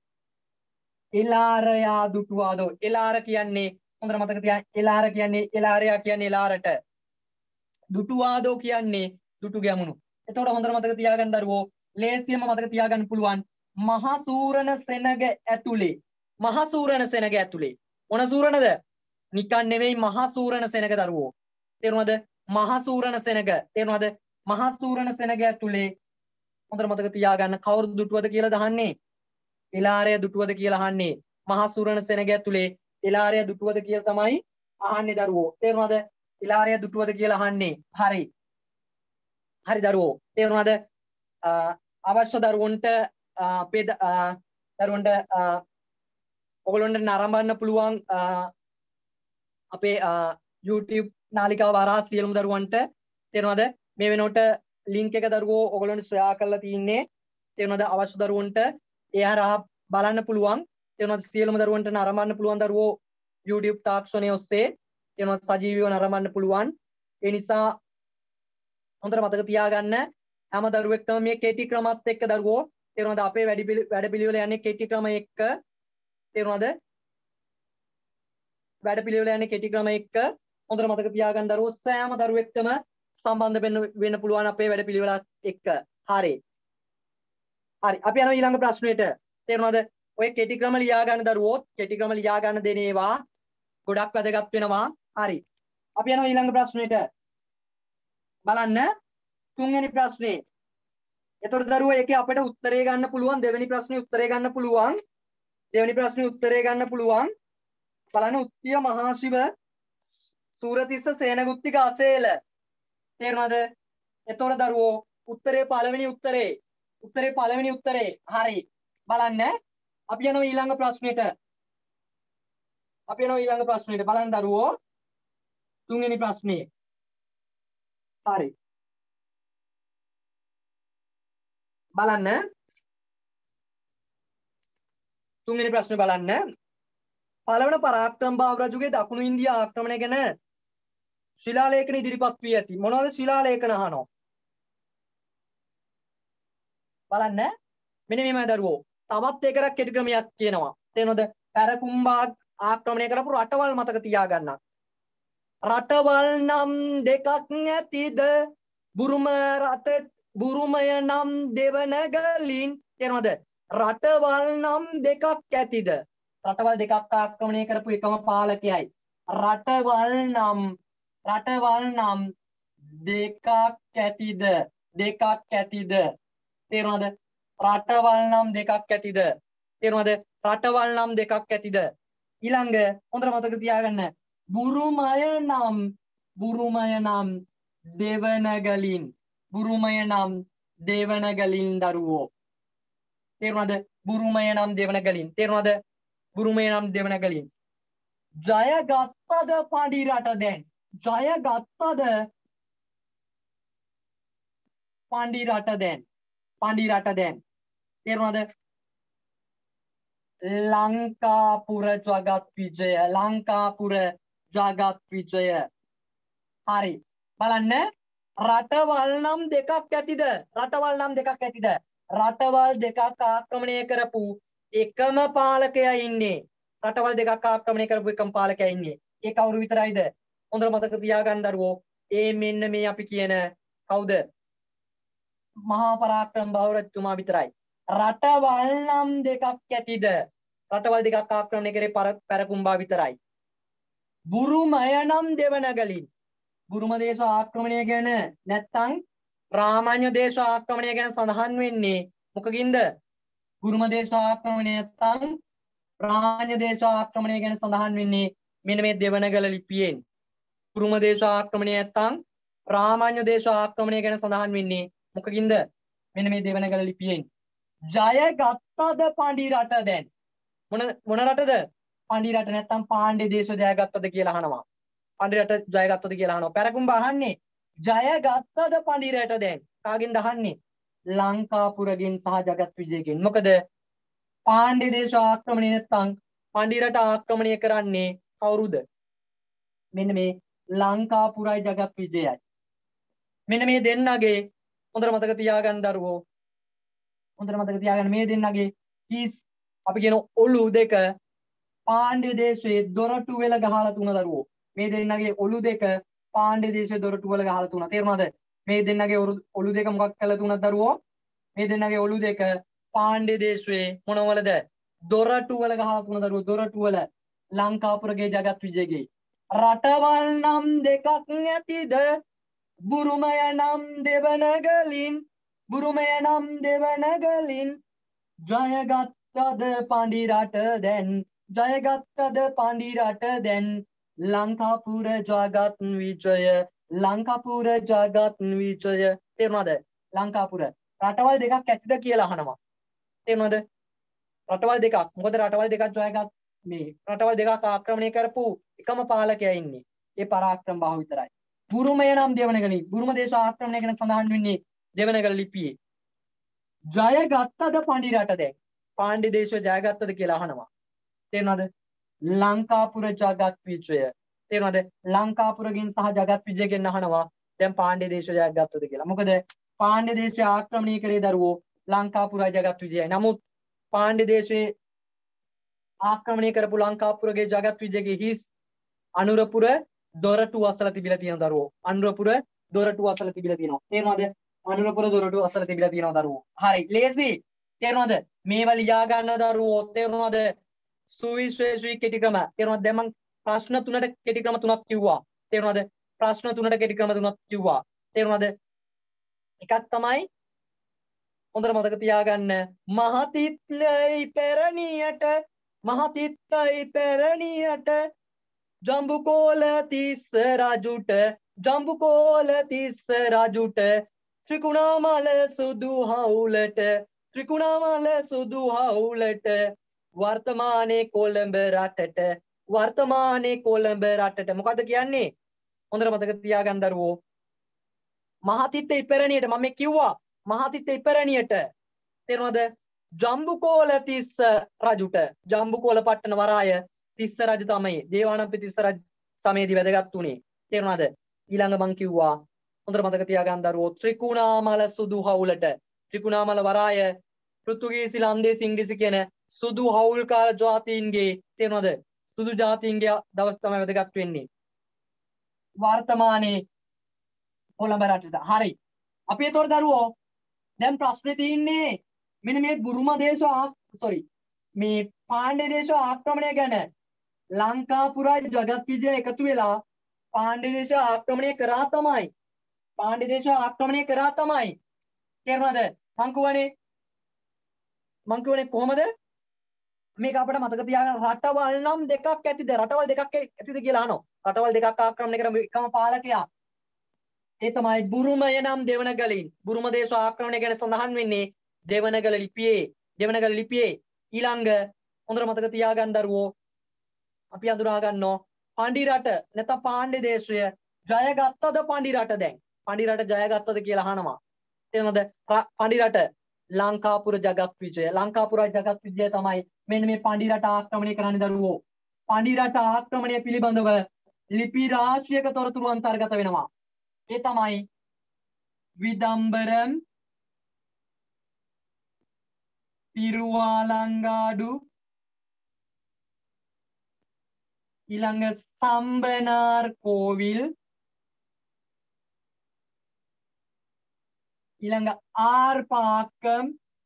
එලාරයා දුටුවාදෝ. එලාර කියන්නේ හොඳට මතක තියාගන්න. එලාර කියන්නේ එලාරයා කියන්නේ එලාරට. දුටුවාදෝ කියන්නේ දුටු ගැමුණු. එතකොට හොඳට මතක තියාගන්න දරුවෝ ලේසියෙන්ම මතක තියාගන්න පුළුවන් මහා සූරණ සෙනග ඇතුලේ. මහා සූරණ සෙනග ඇතුලේ. මොන සූරණද? නිකන් නෙවෙයි මහා සූරණ සෙනග දරුවෝ. තේරුණාද? මහා සූරණ සෙනග. තේරුණාද? මහා සූරණ සෙනග ඇතුලේ හොඳට මතක තියාගන්න කවුරුද දුටුවද කියලා දහන්නේ. එලාරය දුටුවද කියලා අහන්නේ. මහා සූරණ සෙනග ඇතුලේ එලාරය දුටුවද කියලා තමයි අහන්නේ දරුවෝ. තේරුණාද? එලාරය දුටුවද කියලා අහන්නේ. හරි. හරි දරුවෝ. තේරුණාද? අවශ්‍ය දරුවන්ට අපේ දරුවන්ට ඔයගොල්ලන්ට නරඹන්න පුළුවන් අපේ YouTube නාලිකාව හරහා සියලුම දරුවන්ට තේරුණාද? මේ වෙනකොට link එක දරුවෝ ඔයගොල්ලන්ට share කරලා තින්නේ. තේරුණාද? අවශ්‍ය දරුවන්ට ඒ හරහා බලන්න පුළුවන්. තේරුණාද? සියලුම දරුවන්ට නරඹන්න පුළුවන් දරුවෝ YouTube තාක්ෂණය ඔස්සේ තේරුණාද? සජීවීව නරඹන්න පුළුවන්. ඒ නිසා හොඳට මතක තියාගන්න හැම දරුවෙක්ටම මේ කෙටි ක්‍රමත් එක්ක දරුවෝ තේරුණාද? අපේ වැඩපිළිවෙල යන්නේ කෙටි ක්‍රම එක්ක. තේරුණාද? වැඩපිළිවෙල යන්නේ කෙටි ක්‍රම එක්ක. හොඳට මතක තියාගන්න දරුවෝ සෑම දරුවෙක්ටම සම්බන්ධ වෙන්න පුළුවන් අපේ වැඩපිළිවෙලත් එක්ක. හරි. හරි. අපි යනවා ඊළඟ ප්‍රශ්නෙට. තේරුණාද? ඔය කෙටි ක්‍රම ලියා ගන්න දරුවෝ කෙටි ක්‍රම ලියා ගන්න දෙන ඒවා ගොඩක් වැදගත් වෙනවා. හරි. අපි යනවා ඊළඟ ප්‍රශ්නෙට. බලන්න තුන්වෙනි ප්‍රශ්නේ. එතකොට දරුවෝ ඒකේ අපිට උත්තරේ ගන්න පුළුවන් දෙවෙනි ප්‍රශ්නේ උත්තරේ ගන්න පුළුවන්. දෙවෙනි ප්‍රශ්නේ උත්තරේ ගන්න පුළුවන්. බලන්න උත්තිය මහාශිව සූරතිස්ස සේනගුත්තික අසේල. තේරුණාද? එතකොට දරුවෝ උත්තරේ පළවෙනි උත්තරේ. හරි. බලන්න. අපි යනවා ඊළඟ ප්‍රශ්නෙට. බලන්න දරුවෝ. තුන්වෙනි ප්‍රශ්නේ. හරි. බලන්න. තුන්වෙනි ප්‍රශ්නේ බලන්න. පළවන පරාක්‍රමබාහු රජුගේ දකුණු ඉන්දියා ආක්‍රමණය ගැන ශිලාලේඛන ඉදිරිපත් වී ඇති. මොනවද ශිලාලේඛන අහනවා? බලන්න. මෙන්න මේමයි දරුවෝ. තවත් එකක් කෙටි ක්‍රමයක් කියනවා. තේනොද? පැරකුම්බා ආක්‍රමණය කරපු රටවල් මතක තියාගන්න. රටවල් නම් දෙකක් ඇතිද? බුරුමය නම් දෙවනගලින්. තේනොද? රටවල් නම් දෙකක් ඇතිද? රටවල් දෙකක් ආක්‍රමණය කරපු එකම පාලකයයි. රටවල් නම් දෙකක් ඇතිද? තේරුණාද? රටවල් නම් දෙකක් ඇතිද? තේරුණාද? රටවල් නම් දෙකක් ඇතිද? ඊළඟ හොඳට මතක තියාගන්න. බුරුමය නම් දෙවනගලින් දරුවෝ. තේරුණාද? බුරුමය නම් දෙවනගලින්. තේරුණාද? බුරුමය නම් දෙවනගලින්. ජයගත්තද පඬි රට දැන්? පඬි රට දැන්. තේරුණාද? ලංකාපුර ජගත් විජය. හරි. බලන්න. රටවල් නම් දෙකක් ඇතිද? රටවල් දෙකක් ආක්‍රමණය කරපු එකම පාලකයා ඉන්නේ. ඒ කවුරු විතරයිද? හොඳට මතක තියාගන්න දරුවෝ. ඒ මෙන්න මේ අපි කියන කවුද? මහා පරාක්‍රමබාහු රජතුමා විතරයි. රටවල් නම් දෙකක් ඇතිද? රටවල් දෙකක් ආක්‍රමණය කරේ පැරකුම්බා විතරයි. බුරුමය නම් දෙවනගලින්. බුරුම දේශ ආක්‍රමණය ගැන නැත්තම් රාමඤ්ඤ දේශ ආක්‍රමණය ගැන සඳහන් වෙන්නේ මොකකින්ද? බුරුම දේශ ආක්‍රමණය නැත්තම් රාමඤ්ඤ දේශ ආක්‍රමණය ගැන සඳහන් වෙන්නේ මෙන්න මේ දෙවනගල ලිපියෙන්. බුරුම දේශ ආක්‍රමණය නැත්තම් රාමඤ්ඤ දේශ ආක්‍රමණය ගැන සඳහන් වෙන්නේ මොකකින්ද? මෙන්න මේ දෙවනගල ලිපියෙන්. ජයගත්තද පඬි රට දැන්? මොන රටද? පඬි රට නැත්තම් පාණ්ඩ්‍ය දේශ ජයගත්තද කියලා අහනවා. පඬි රට ජයගත්තද කියලා අහනවා. පැරකුම්බා අහන්නේ ජයගත්තද පඬි රට දැන්? කාගෙන්ද අහන්නේ? ලංකාපුරගෙන් සහ ජගත් විජයගෙන්. මොකද පාණ්ඩ්‍ය දේශ ආක්‍රමණය නැත්තම් පඬි රට ආක්‍රමණය කරන්නේ කවුරුද? මෙන්න මේ ලංකාපුරයි ජගත් විජයයි. මෙන්න මේ දෙන්නගේ හොඳට මතක තියාගන්න දරුවෝ. මේ දෙන්නගේ කීස් අපි කියන ඔලු දෙක පාණ්ඩ්‍ය දේශයේ දොරටු වෙල ගහලා තුන දරුවෝ. මේ දෙන්නගේ ඔලු දෙක පාණ්ඩ්‍ය දේශයේ දොරටු වල ගහලා තුන. තේරුණාද? මේ දෙන්නගේ ඔලු දෙක මොකක් කළා තුනක් දරුවෝ? මේ දෙන්නගේ ඔලු දෙක පාණ්ඩ්‍ය දේශයේ මොනවලද? දොරටු වල ගහලා තුන දරුවෝ දොරටු වල ලංකාපුරගේ ජගත් විජයගේ රටවල් නම් දෙකක් ඇතිද බුරුමය නම් දෙවනගලින් බුරුමය නම් දෙවනගලින් ජයගත්තද පඬි රට දැන් ජයගත්තද පඬි රට දැන් ලංකාපුර ජගත් විජය ලංකාපුර ජගත් විජය තේරුණාද ලංකාපුර රටවල් දෙකක් ඇතිද කියලා අහනවා තේරුණාද රටවල් දෙකක් මොකද රටවල් දෙකක් ජයගත් මේ රටවල් දෙකක් ආක්‍රමණය කරපු එකම පාලකයා ඉන්නේ ඒ පරාක්‍රම බාහු විතරයි බුරුමය නම් දෙවනගලින් බුරුම දේශ ආක්‍රමණය ගැන සඳහන් වෙන්නේ දෙවනගල ලිපියේ ජයගත්තද පඬි රට දැන් පාණ්ඩ්‍ය දේශය ජයගත්තද කියලා අහනවා තේරුණාද ලංකාපුර ජගත් විජය තේරුණාද ලංකාපුරගෙන් සහ ජගත් විජයගෙන් අහනවා දැන් පාණ්ඩ්‍ය දේශය ජයගත්තද කියලා මොකද පාණ්ඩ්‍ය දේශය ආක්‍රමණය කරේ දරුවෝ ලංකාපුර ජගත් විජයයි නමුත් පාණ්ඩ්‍ය දේශයේ ආක්‍රමණය කරපු ලංකාපුරගේ ජගත් විජයගේ හිස් අනුරපුර දොරටු අසල තිබිලා තියෙන දරුවෝ අනුරපුර දොරටු අසල තිබිලා තියෙනවා තේරුණාද අනුරපුර දොරටු අසල තිබිලා තියෙනවා දරුවෝ හරි ලේසි තේරුණාද මේවා ලියා ගන්න දරුවෝ තේරුණාද සුවිශේෂී කෙටි ක්‍රම තේරුණාද දැන් මම ප්‍රශ්න තුනට කෙටි ක්‍රම තුනක් කිව්වා තේරුණාද ප්‍රශ්න තුනට කෙටි ක්‍රම තුනක් කිව්වා තේරුණාද එකක් තමයි හොඳට මතක තියාගන්න මහතිත්ලයි පෙරණියට ජම්බුකෝල තිස්ස රජුට ත්‍රිකුණාමල සුදු හවුලට වර්තමානයේ කොළඹ රටට මොකද්ද කියන්නේ හොඳට මතක තියාගන්න දරුවෝ මහතිත්ත ඉපැරණියට මම මේ කිව්වා මහතිත්ත ඉපැරණියට තේරුණාද ජම්බුකෝල තිස්ස රජුට ජම්බුකෝල පට්ටන වරාය තිස්ස රජ තමයි දේවානම්පිය තිස්ස රජ සමයේදී වැදගත් උනේ තේරුණාද ඊළඟ මං කිව්වා හොඳට මතක තියාගන්න දරුවෝ ත්‍රිකුණාමල සුදු හවුලට ත්‍රිකුණාමල වරාය පෘතුගීසි ලන්දේසි ඉංග්‍රීසි කියන සුදු හවුල්කාර ජාතීන්ගේ තේරුණාද සුදු ජාතීන්ගේ දවස් තමයි වැදගත් වෙන්නේ වර්තමානයේ කොළඹ රටට හරි අපි ඒතකොට දරුවෝ දැන් ප්‍රශ්නේ තියෙන්නේ මෙන්න මේ බුරුම දේශ මේ පාණ්ඩ්‍ය දේශ ආක්‍රමණය ගැන ලංකාපුරයි ජගත් විජය එකතු වෙලා පාණ්ඩ්‍ය දේශ ආක්‍රමණය කරා තමයි තේරුණාද මං කියවනේ කොහමද මේක අපිට මතක තියාගන්න රටවල් නම් දෙකක් ඇතිද කියලා අහනවා රටවල් දෙකක් ආක්‍රමණය කරපු එකම පාලකයා ඒ තමයි බුරුමය නම් දෙවනගලින් බුරුම දේශ ආක්‍රමණය ගැන සඳහන් වෙන්නේ දෙවනගල ලිපියේ ඊළඟ හොඳට මතක තියාගන්න දරුවෝ අපි අඳුනා ගන්නවා පඬි රට නැත්නම් පාණ්ඩ්‍ය දේශය ජයගත්තද පඬි රට දැන් පඬි රට ජයගත්තද කියලා අහනවා තේරුණාද පඬි රට ලංකාපුර ජගත් විජය තමයි මෙන්න මේ පඬි රට ආක්‍රමණය කරන්නේ දරුවෝ පඬි රට ආක්‍රමණය පිළිබඳව ලිපි රාශියක තොරතුරු අන්තර්ගත වෙනවා ඒ තමයි විදම්බරම් තිරුවාලංගාඩු ඊළඟ සම්බනාර් කෝවිල් ඊළඟ ආර්පාක්කම්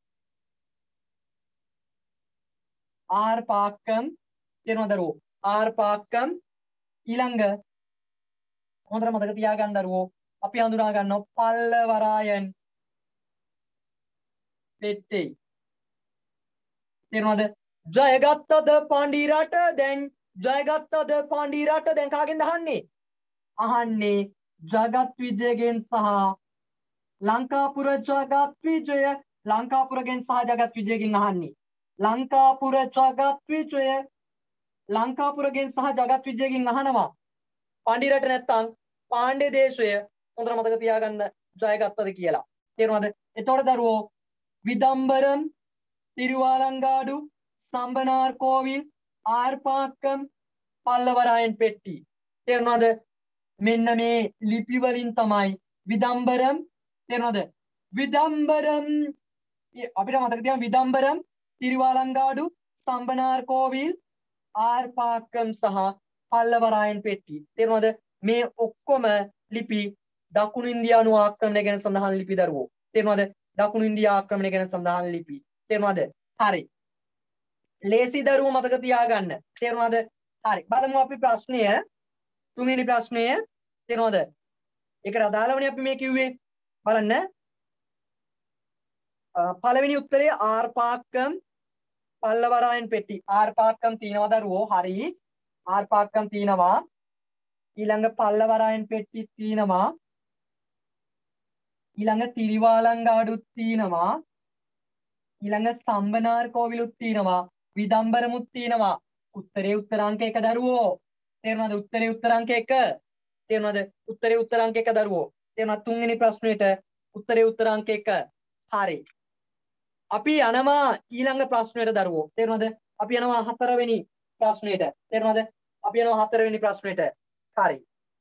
තේරුණාද දරුවෝ ආර්පාක්කම් ඊළඟ හොඳට මතක තියාගන්න දරුවෝ අපි හඳුනා ගන්නවා පල්ලවරායන් පෙට්ටේ තේරුණාද ජයගත්තද පඬි රට දැන් කාගෙන්ද අහන්නේ ජගත් විජයගෙන් සහ ලංකාපුර ජගත් විජයගෙන් අහන්නේ ලංකාපුරගෙන් සහ ජගත් විජයගෙන් අහනවා පඬි රට නැත්තම් පාණ්ඩ්‍ය දේශය හොඳට මතක තියාගන්න ජයගත්තද කියලා තේරුණාද එතකොට දරුවෝ විදම්බරම් තිරුවාලංගාඩු සම්බනාර් කෝවිල් ආර්පාක්කම් පල්ලවරායන් පෙට්ටි තේරුණාද මෙන්න මේ ලිපි වලින් තමයි විදම්බරම් තේරුණාද විදම්බරම් අපිට මතක තියාගන්න විදම්බරම් තිරුවාලංගාඩු සම්බනාර් කෝවිල් ආර්පාක්කම් සහ පල්ලවරායන් පෙට්ටි තේරුණාද මේ ඔක්කොම ලිපි දකුණු ඉන්දියානු ආක්‍රමණය ගැන සඳහන් ලිපි දරුවෝ තේරුණාද දකුණු ඉන්දියා ආක්‍රමණය ගැන සඳහන් ලිපි තේරුණාද හරි ලේසි දරුවෝ මතක තියාගන්න. තේරුණාද? හරි. බලමු අපි ප්‍රශ්නය. තුන්වෙනි ප්‍රශ්නය. තේරුණාද? ඒකට අදාළවනේ අපි මේ කිව්වේ. බලන්න. පළවෙනි උත්තරේ ආර්පාක්කම් පල්ලවරායන් පෙට්ටි. ආර්පාක්කම් තියනවා දරුවෝ. හරි. ආර්පාක්කම් තියනවා. ඊළඟ පල්ලවරායන් පෙට්ටි තියනවා. ඊළඟ තිරිවාලංගාඩුත් තියනවා. ඊළඟ ස්තම්භනාර කෝවිලුත් තියනවා. විදම්බරමුත් තියනවා. උත්තරේ උත්තර අංක 1 දරුවෝ. තේරුණාද? උත්තරේ උත්තර අංක 1. තේරුණාද? උත්තරේ උත්තර අංක 1 දරුවෝ. තේරුණා? තුන්වෙනි ප්‍රශ්නෙට උත්තරේ උත්තර අංක 1. හරි. අපි යනවා ඊළඟ ප්‍රශ්නෙට දරුවෝ. තේරුණාද? අපි යනවා හතරවෙනි ප්‍රශ්නෙට. තේරුණාද? අපි යනවා හතරවෙනි ප්‍රශ්නෙට. හරි.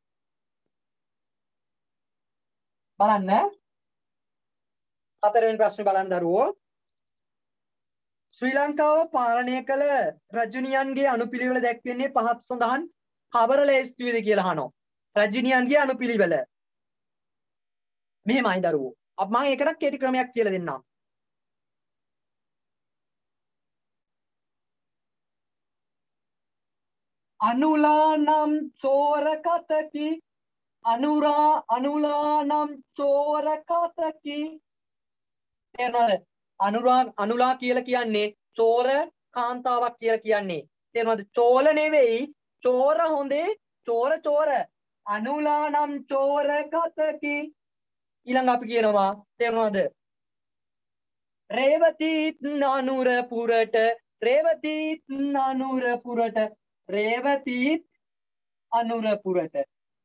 බලන්න. හතරවෙනි ප්‍රශ්නේ බලන්න දරුවෝ. ශ්‍රී ලංකාව පාලනය කළ රජුනියන්ගේ අනුපිළිවෙල දැක්වෙන්නේ පහත් සඳහන් කවර ලේස්තුවේද කියලා අහනවා. රජුනියන්ගේ අනුපිළිවෙල. මෙහෙමයි දරුවෝ. අප මම ඒකට කෙටි ක්‍රමයක් කියලා දෙන්නම්. අනුලා නම් චෝර කතකි අනුලා නම් චෝර කතකි. තේරුණාද? අනුලා කියලා කියන්නේ චෝර කාන්තාවක් කියලා කියන්නේ. තේරුණාද? චෝල නෙවෙයි චෝර හොඳේ චෝර අනුලා නම් චෝර කතකි. ඊළඟ අපි කියනවා තේරුණාද? රේවතීත් අනුරපුරට රේවතීත් අනුරපුරට රේවතීත් අනුරපුරට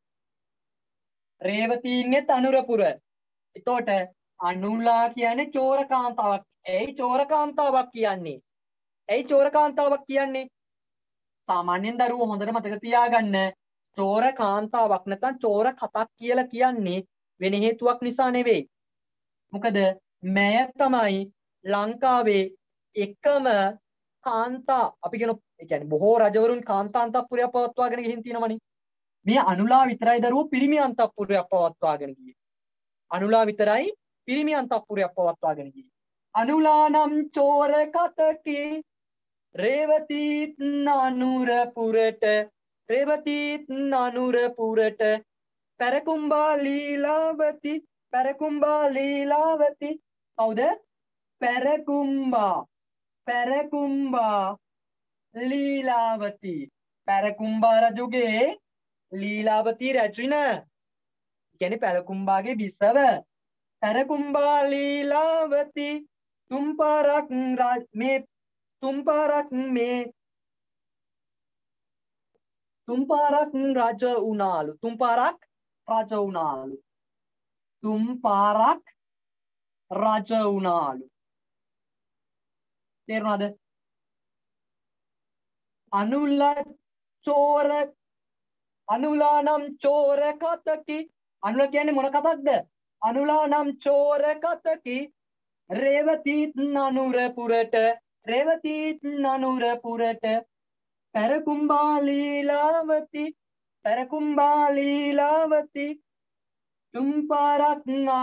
රේවතීන්නෙත් අනුරපුර. එතකොට අනුලා කියන්නේ චෝර කාන්තාවක්. ඇයි චෝර කාන්තාවක් කියන්නේ? ඇයි චෝර කාන්තාවක් කියන්නේ? සාමාන්‍යයෙන් දරුවෝ හොඳට මතක තියාගන්න චෝර කාන්තාවක් නැත්නම් චෝර කතක් කියලා කියන්නේ වෙන හේතුවක් නිසා නෙවෙයි. මොකද මෙය තමයි ලංකාවේ එකම කාන්තා අපි කියන ඒ කියන්නේ බොහෝ රජවරුන් කාන්තා අන්තපුරයක් පවත්වාගෙන ගිහින් තියෙනවනේ. මේ අනුලා විතරයි දරුවෝ පිරිමි අන්තපුරයක් පවත්වාගෙන ගියේ. අනුලා විතරයි පිරිමි අන්තපුරයක් පවත්වාගෙන ගියේ. අනුලා නම් චෝර කතකි රේවතීත් අනුරපුරට රේවතීත් අනුරපුරට පැරකුම්බා ලීලාවති පැරකුම්බා ලීලාවති. කවුද? පැරකුම්බා ලීලාවති. පැරකුම්බා රජුගේ ලීලාවති රජුන කියන්නේ පැරකුම්බාගේ බිසව. පැරකුම්බා ලීලාවති තුම්පාරක් මේ තුම්පාරක් රජ උනාලු. තුම්පාරක් රජ උනාලු. තේරුණාද? අනුලා නම් චෝර කතකි. අනුලා කියන්නේ මොන කතක්ද? අනුලා නම් චෝර කතකි රේවතීත් අනුරපුරට පැරකුම්බා ලීලාවති තුම්පාරක්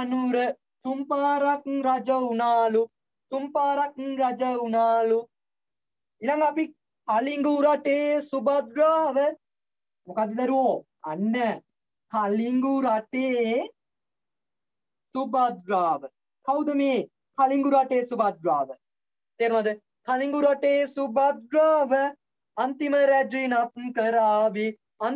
රජ උනාලු. ඊළඟ අපි කලිංගු රටේ සුභද්‍රාව. මොකද්ද දරුවෝ? අන්න කලිංගු රටේ සුභද්‍රාව. කවුද මේ කලිංගු රටේ සුභද්‍රාව? තේරුණාද? කලිංගු රටේ සුභද්‍රාව අන්තිම රැජිනත් කරාවි.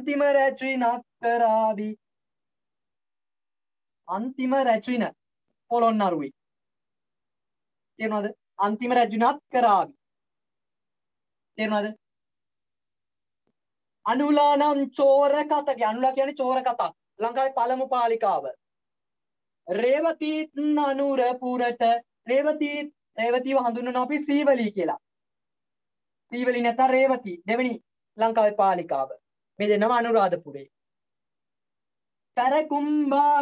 අන්තිම රැජින පොළොන්නරුවේ. තේරුණාද? අන්තිම රැජිනත් කරාවි. තේරුණාද? අනුලා නම් චෝර කතක. අනුලා කියන්නේ චෝර කතක්. ලංකාවේ පළමු පාලිකාව. රේවතීත් අනුරපුරට රේවතීව හඳුන්වනවා අපි සීවලී කියලා. සීවලී නැත්නම් රේවතී දෙවෙනි ලංකාවේ පාලිකාව. මේ දෙන්නම අනුරාධපුරේ. පැරකුම්බා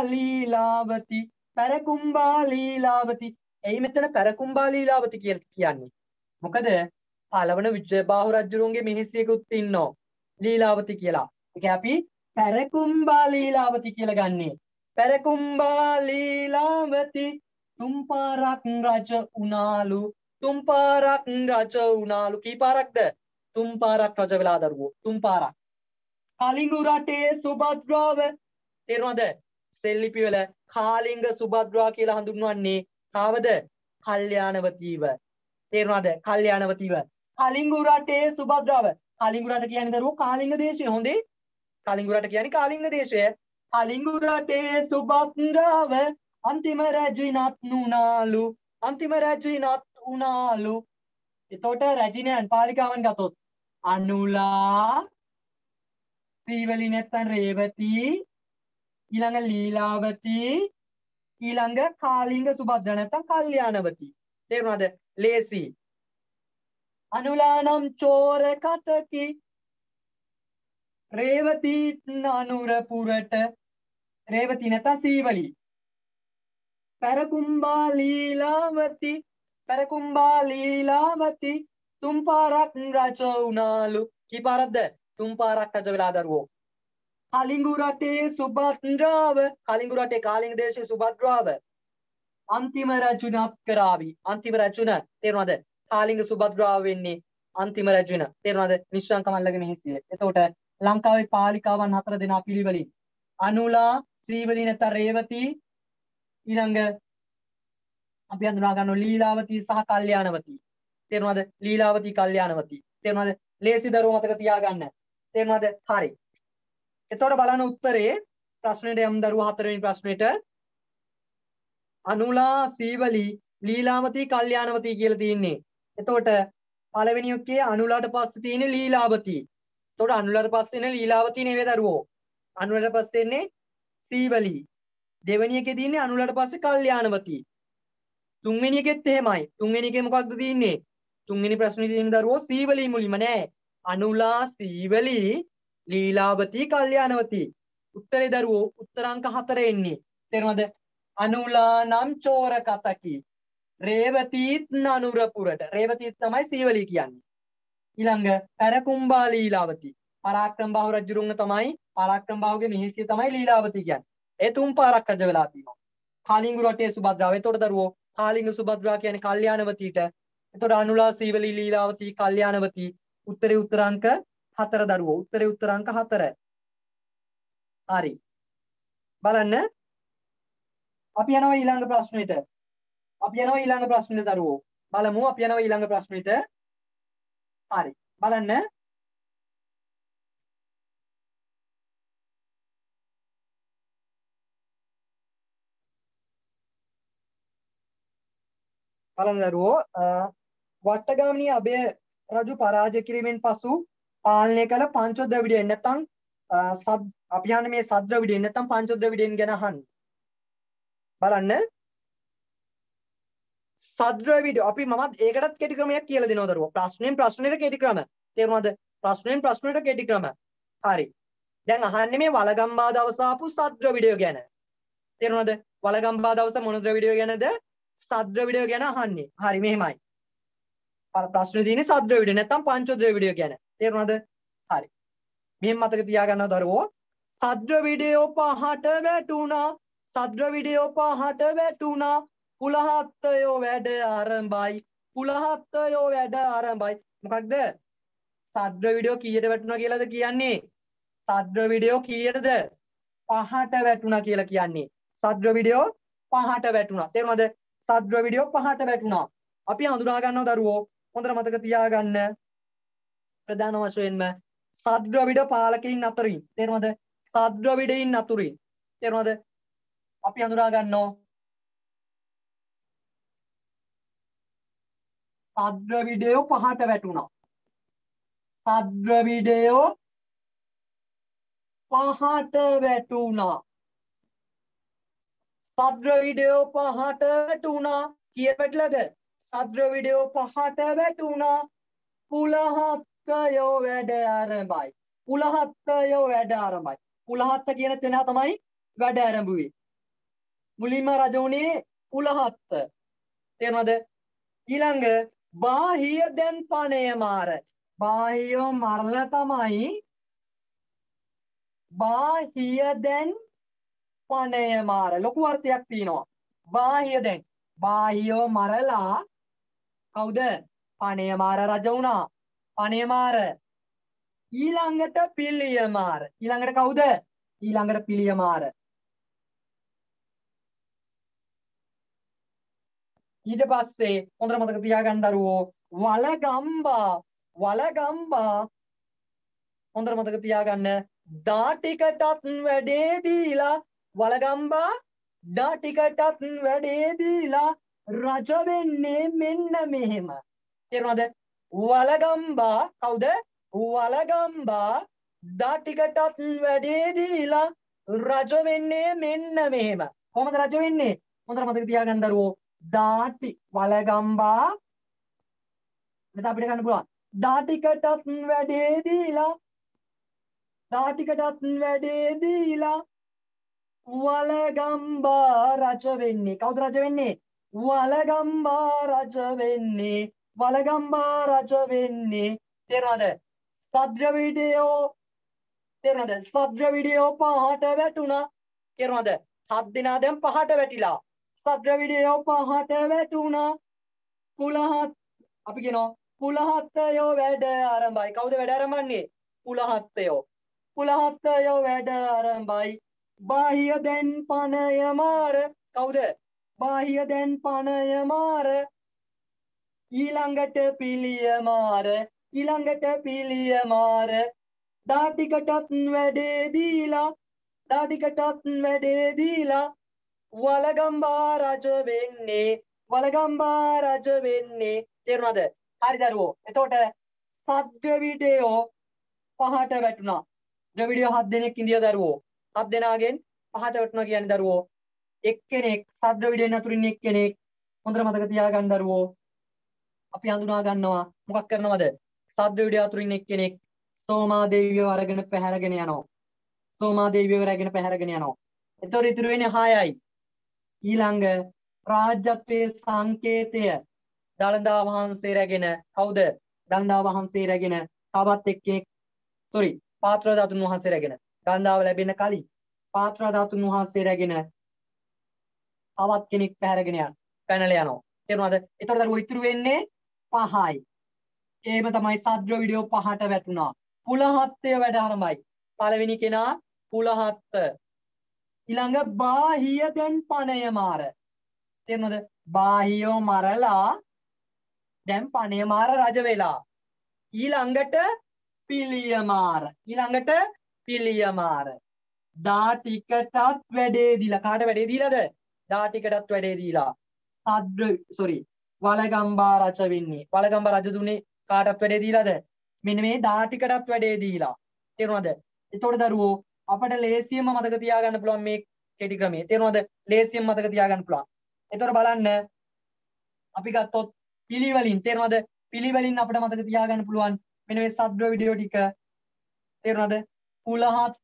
ලීලාවති. එයි මෙතන පැරකුම්බා ලීලාවති කියලා කියන්නේ. මොකද පළවන විජයබාහු රජුරුවන්ගේ මිනිසියෙකුත් ඉන්නවා ලීලාවති කියලා. ඒක අපි පැරකුම්බා ලීලාවති කියලා ගන්නෙ. පැරකුම්බා ලීලාවති තුම්පාරක් රජ උනාලු. තුන් පාරක් රජ වුණාලු. කී පාරක්ද? තුන් පාරක් රජ වෙලා දරුවෝ. තුන් පාරක්. කලිඟු රටේ සුභද්‍රාව තේරුණාද? සෙල්ලිපි වල කාලිංග සුභද්‍රා කියලා හඳුන්වන්නේ කාවද? කල්යාණවතීව. තේරුණාද? කල්යාණවතීව. කලිඟු රටේ සුභද්‍රාව. කලිඟු රට කියන්නේ දරුවෝ කාලිංග දේශය. හොඳේ. කලිඟු රට කියන්නේ කාලිංග දේශය. කලිඟු රටේ සුභද්‍රාව අන්තිම රැජිනත් නුනාලු. අන්තිම රැජිනත් උනාලු. එතකොට රැජිනයන් පාලිකාවන් ගත්තොත් අනුලා සීවලි නැත්නම් රේවතී ඊළඟ ලීලාවතී ඊළඟ කාලිංග සුභද්‍ර නැත්නම් කල්යාණවතී. තේරුණාද? ලේසි. අනුලානම් චෝර කතකි රේවතී අනුරපුරට රේවතී නැත්නම් සීවලි පැරකුම්බා ලීලාවති පැරකුම්බා ලීලාවති තුන් පාරක් රජ වුණාලු. කී පාරක්ද? තුන් පාරක් රජ වෙලා දරුවෝ. කලිඟු රටේ සුභද්‍රාව කලිඟු රටේ කාලිංග දේශයේ සුභද්‍රාව අන්තිම රජුණත් කරાવી. අන්තිම රජුණ තේරුණාද? කාලිංග සුභද්‍රාව වෙන්නේ අන්තිම රජුණ. තේරුණාද? නිශ්ශංක මල්ලගේ මෙහිසිය. එතකොට ලංකාවේ පාලිකාවන් 4 දෙනා පිළිවෙලින් අනුලා සීවලි නැත්නම් රේවතී ඊළඟ අපි හඳුනා ගන්නවා ලීලාවතී සහ කල්යාණවතී. තේරුණාද? ලීලාවතී කල්යාණවතී. තේරුණාද? ලේසි දරුවෝ මතක තියාගන්න. තේරුණාද? හරි. එතකොට බලන්න උත්තරේ ප්‍රශ්නෙට යම් දරුවෝ 4 වෙනි ප්‍රශ්නෙට අනුලා සීවලි ලීලාවතී කල්යාණවතී කියලා තියෙන්නේ. එතකොට පළවෙනි එකේ අනුලාට පස්සේ තියෙන්නේ ලීලාවතී. එතකොට අනුලාට පස්සේ ඉන්නේ ලීලාවතී නෙවෙයි දරුවෝ. අනුලාට පස්සේ ඉන්නේ සීවලි. දෙවෙනි එකේ තියෙන්නේ අනුලාට පස්සේ කල්යාණවතී. තුන්වෙනි එකෙත් එහෙමයි. තුන්වෙනි එකේ මොකක්ද තියෙන්නේ? තුන්වෙනි ප්‍රශ්නේ තියෙන දරුවෝ සීවලි මුලින්ම නෑ. අනුලා සීවලි ලීලාවතී කල්යාණවතී. උත්තරේ දරුවෝ උත්තරාංක 4 එන්නේ. තේරුණාද? අනුලා නම් චෝර කතකි. රේවතීත් නනුරපුරට. රේවතීත් තමයි සීවලි කියන්නේ. ඊළඟ පැරකුම්බා ලීලාවතී. පරාක්‍රම බාහු රජුරුන්ව තමයි පරාක්‍රම බාහුගේ මිහිසිය තමයි ලීලාවතී කියන්නේ. ඒ තුන් පාරක් රජ වෙලා තියෙනවා. කාලිංගු රටේ සුභද්‍රාව. එතකොට දරුවෝ කාලිංග සුභද්‍රා කියන්නේ කල්යාණවතීට. එතකොට අනුලා සීවලි ලීලාවතී කල්යාණවතී. උත්තරේ උත්තරාංක 4 දරුවෝ. උත්තරේ උත්තරාංක 4. හරි. බලන්න. අපි යනවා ඊළඟ ප්‍රශ්නෙට. අපි යනවා ඊළඟ ප්‍රශ්නෙට දරුවෝ. බලමු අපි යනවා ඊළඟ ප්‍රශ්නෙට. හරි. බලන්න. බලන්න දරුවෝ වට්ටගාමිනී අබය රජු පරාජය කිරීමෙන් පසු පාලනය කළ පංචද්‍රවිඩයන් නැත්නම් අපි යන්නේ මේ සද්‍රවිඩයන් නැත්නම් පංචද්‍රවිඩයන් ගැන අහන්න. බලන්න සද්‍රවිඩ අපි මමත් ඒකටත් කෙටි ක්‍රමයක් කියලා දෙනවා දරුවෝ. ප්‍රශ්නෙන් ප්‍රශ්නෙට කෙටි ක්‍රම. තේරුණාද? ප්‍රශ්නෙන් ප්‍රශ්නෙට කෙටි ක්‍රම. හරි. දැන් අහන්නේ මේ වලගම්බා දවස ආපු සද්‍රවිඩය ගැන. තේරුණාද? වලගම්බා දවස මොන ද්‍රවිඩය ගැනද? සද්‍රවිඩය ගැන අහන්නේ. හරි මෙහෙමයි. ප්‍රශ්නේ තියෙන්නේ සද්‍රවිඩය නැත්නම් පංචද්‍රවිඩය ගැන. තේරුණාද? හරි. මෙහෙම මතක තියාගන්න දරුවෝ. සද්‍රවිඩය පහට වැටුණා. සද්‍රවිඩය පහට වැටුණා. පුලහත්තයෝ වැඩ ආරම්භයි. පුලහත්තයෝ වැඩ ආරම්භයි. මොකක්ද? සද්‍රවිඩය කීයට වැටුණා කියලාද කියන්නේ? සද්‍රවිඩය කීයටද? පහට වැටුණා කියලා කියන්නේ. සද්‍රවිඩය පහට වැටුණා. තේරුණාද? සද්‍රවිඩය පහට වැටුණා. අපි හඳුනා ගන්නවා දරුවෝ. හොඳට මතක තියාගන්න. ප්‍රධාන වශයෙන්ම සද්‍රවිඩ පාලකයින් අතරින්. තේරුණාද? සද්‍රවිඩයින් අතුරින්. තේරුණාද? අපි හඳුනා ගන්නවා. සද්‍රවිඩය පහට වැටුණා. සද්‍රවිඩය පහට වැටුණා. සද්‍රවිඩය පහට වැටුණා. කීයට වැටිලාද? සද්‍රවිඩය පහට වැටුණා. පුලහත්තයෝ වැඩ ආරම්භයි. පුලහත්තයෝ වැඩ ආරම්භයි. පුලහත්ත කියන තැන තමයි වැඩ ආරම්භුවේ. මුලින්ම රජ වුණේ පුලහත්ත. තේරුණාද? ඊළඟ බාහිය දැන් පණය මාර. බාහියෝ මරලා තමයි බාහිය දැන් පණය මාර. ලොකු අර්ථයක් තියෙනවා. බාහිය දැන් බාහියෝ මරලා කවුද? පණයමාර රජ වුණා. පණයමාර. ඊළඟට පිළියමාර. ඊළඟට කවුද? ඊළඟට පිළියමාර. ඊට පස්සේ හොඳට මතක තියාගන්න දරුවෝ වලගම්බා. වලගම්බා හොඳට මතක තියාගන්න දා ටිකටත් වැඩේ දීලා වලගම්බා දා ටිකටත් වැඩේ දීලා රජ වෙන්නේ මෙන්න මෙහෙම. තේරුණාද? වලගම්බා කවුද? වලගම්බා දා ටිකටත් වැඩේ දීලා රජ වෙන්නේ මෙන්න මෙහෙම. කොහොමද රජ වෙන්නේ? හොඳට මතක තියාගන්න දරුවෝ දාටි වලගම්බා මෙතන අපිට ගන්න පුළුවන් දා ටිකටත් වැඩේ දීලා දා ටිකටත් වැඩේ දීලා වලගම්බා රජ වෙන්නේ. කවුද රජ වෙන්නේ? වලගම්බා රජ වෙන්නේ. වලගම්බා රජ වෙන්නේ. තේරුණාද? සද්‍රවිඩයෝ තේරුණාද? සද්‍රවිඩයෝ පහට වැටුණා. තේරුණාද? 7 දෙනා දැන් පහට වැටිලා. සද්‍රවිඩයෝ පහට වැටුණා. පුලහත් අපි කියනවා පුලහත්යෝ වැඩ ආරම්භයි. කවුද වැඩ ආරම්භන්නේ? පුලහත්යෝ. පුලහත්යෝ වැඩ ආරම්භයි. බාහිය දැන් පනය මාර. කවුද? බාහිය දැන් පනය මාර. ඊළඟට පිළියමාර. ඊළඟට පිළියමාර. දා ටිකටත් වැඩේ දීලා දා ටිකටත් වැඩේ දීලා වලගම්බා රජ වෙන්නේ. වලගම්බා රජ වෙන්නේ. තේරුණාද? හරි දරුවෝ. එතකොට සද්ද්‍රවිඩයෝ පහට වැටුණා. ද්‍රවිඩයෝ 7 දෙනෙක් ඉන්දියා දරුවෝ. 7 දෙනාගෙන් පහට වැටුණා කියන්නේ දරුවෝ. එක්කෙනෙක් සද්ද්‍රවිඩයන් අතුරින් එක්කෙනෙක් හොඳට මතක තියාගන්න දරුවෝ. අපි හඳුනා ගන්නවා මොකක් කරනවද? සද්ද්‍රවිඩය අතුරින් එක්කෙනෙක් සෝමාදේවියව අරගෙන පැහැරගෙන යනවා. සෝමාදේවියව අරගෙන පැහැරගෙන යනවා. එතකොට ඉතුරු වෙන්නේ 6යි. ඊළඟ රාජ්‍යත්වයේ සංකේතය දළදා වහන්සේ රැගෙන කවුද? දළදා වහන්සේ රැගෙන තවත් එක්කෙනෙක් පාත්‍ර ධාතුන් වහන්සේ රැගෙන ගන්ධාව ලැබෙන කලින් පාත්‍ර ධාතුන් වහන්සේ රැගෙන තවත් කෙනෙක් පැනලා යනවා. තේරුණාද? එතකොට දරුවෝ ඉතුරු වෙන්නේ 5යි. ඒම තමයි සද්ද්‍රවිඩයෝ පහට වැටුණා. පුලහත්ය වැඩ ආරම්භයි. පළවෙනි කෙනා පුලහත්. ඊළඟ බාහිය දැන් පණයමාර. තේරුණාද? බාහියෝ මරලා දැන් පණයමාර රජ වෙලා. ඊළඟට පිළියමාර. ඊළඟට පිළියමාර. දා ටිකටත් වැඩේ දීලා. කාට වැඩේ දීලාද? දා ටිකටත් වැඩේ දීලා. වලගම්බා රජ වෙන්නේ. වලගම්බා රජ දුන්නේ කාටත් වැඩේ දීලාද? මෙන්න මේ දා ටිකටත් වැඩේ දීලා. තේරුණාද? එතකොට දරුවෝ අපිට ලේසියෙන්ම මතක තියාගන්න පුළුවන් මේ කෙටි ක්‍රමය. තේරුණාද? ලේසියෙන් මතක තියාගන්න පුළුවන්. එතකොට බලන්න අපි ගත්තොත් පිළිවලින් තේරුණාද? පිළිවලින් අපිට මතක තියාගන්න පුළුවන් මෙන්න මේ සද්ද්‍රවිඩයෝ ටික. තේරුණාද? පුලහත්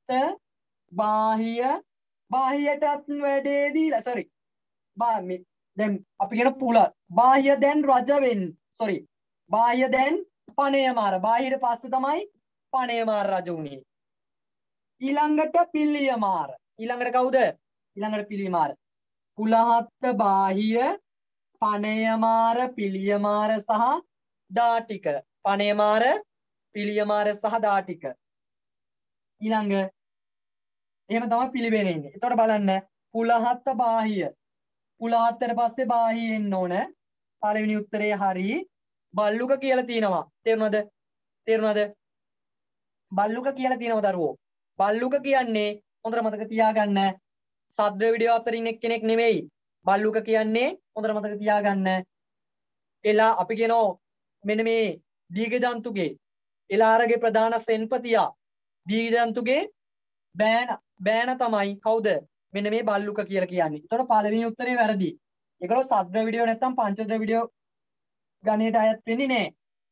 බාහියටත් වැඩේ දීලා දැන් අපි කියන බාහිය දැන් රජ වෙන්නේ. බාහිය දැන් පණයමාර. බාහියට පස්සේ තමයි පණයමාර රජ වුණේ. ඊළඟට පිළියමාර. ඊළඟට කවුද? ඊළඟට පිළියමාර. පුලහත් බාහිය පණයමාර පිළියමාර සහ දාටික. පණයමාර පිළියමාර සහ දාටික. ඊළඟ එහෙම තමයි පිළිවෙල ඉන්නේ. එතකොට බලන්න පුලහත් බාහිය. පුලහත්තට පස්සේ බාහිය එන්න ඕන. පළවෙනි උත්තරේ හරි. බල්ලුක කියලා තියෙනවා. තේරුණාද? බල්ලුක කියලා තියෙනවා දරුවෝ. බල්ලුක කියන්නේ හොඳට මතක තියාගන්න සද්ද්‍රවිඩයෝ අතරින් එක්කෙනෙක් නෙමෙයි. බල්ලුක කියන්නේ හොඳට මතක තියාගන්න එලා අපි කියනවා මෙන්න මේ දීඝජන්තුගේ එලාරගේ ප්‍රධාන සෙන්පතියා දීඝජන්තුගේ බෑන තමයි කවුද? මෙන්න මේ බල්ලුක කියලා කියන්නේ. ඒතකොට පළවෙනි උත්තරේ වැරදි. ඒකලෝ සද්ද්‍රවිඩයෝ නැත්තම් පංචද්‍රවිඩයෝ ගණයට අයත් වෙන්නේ නැහැ.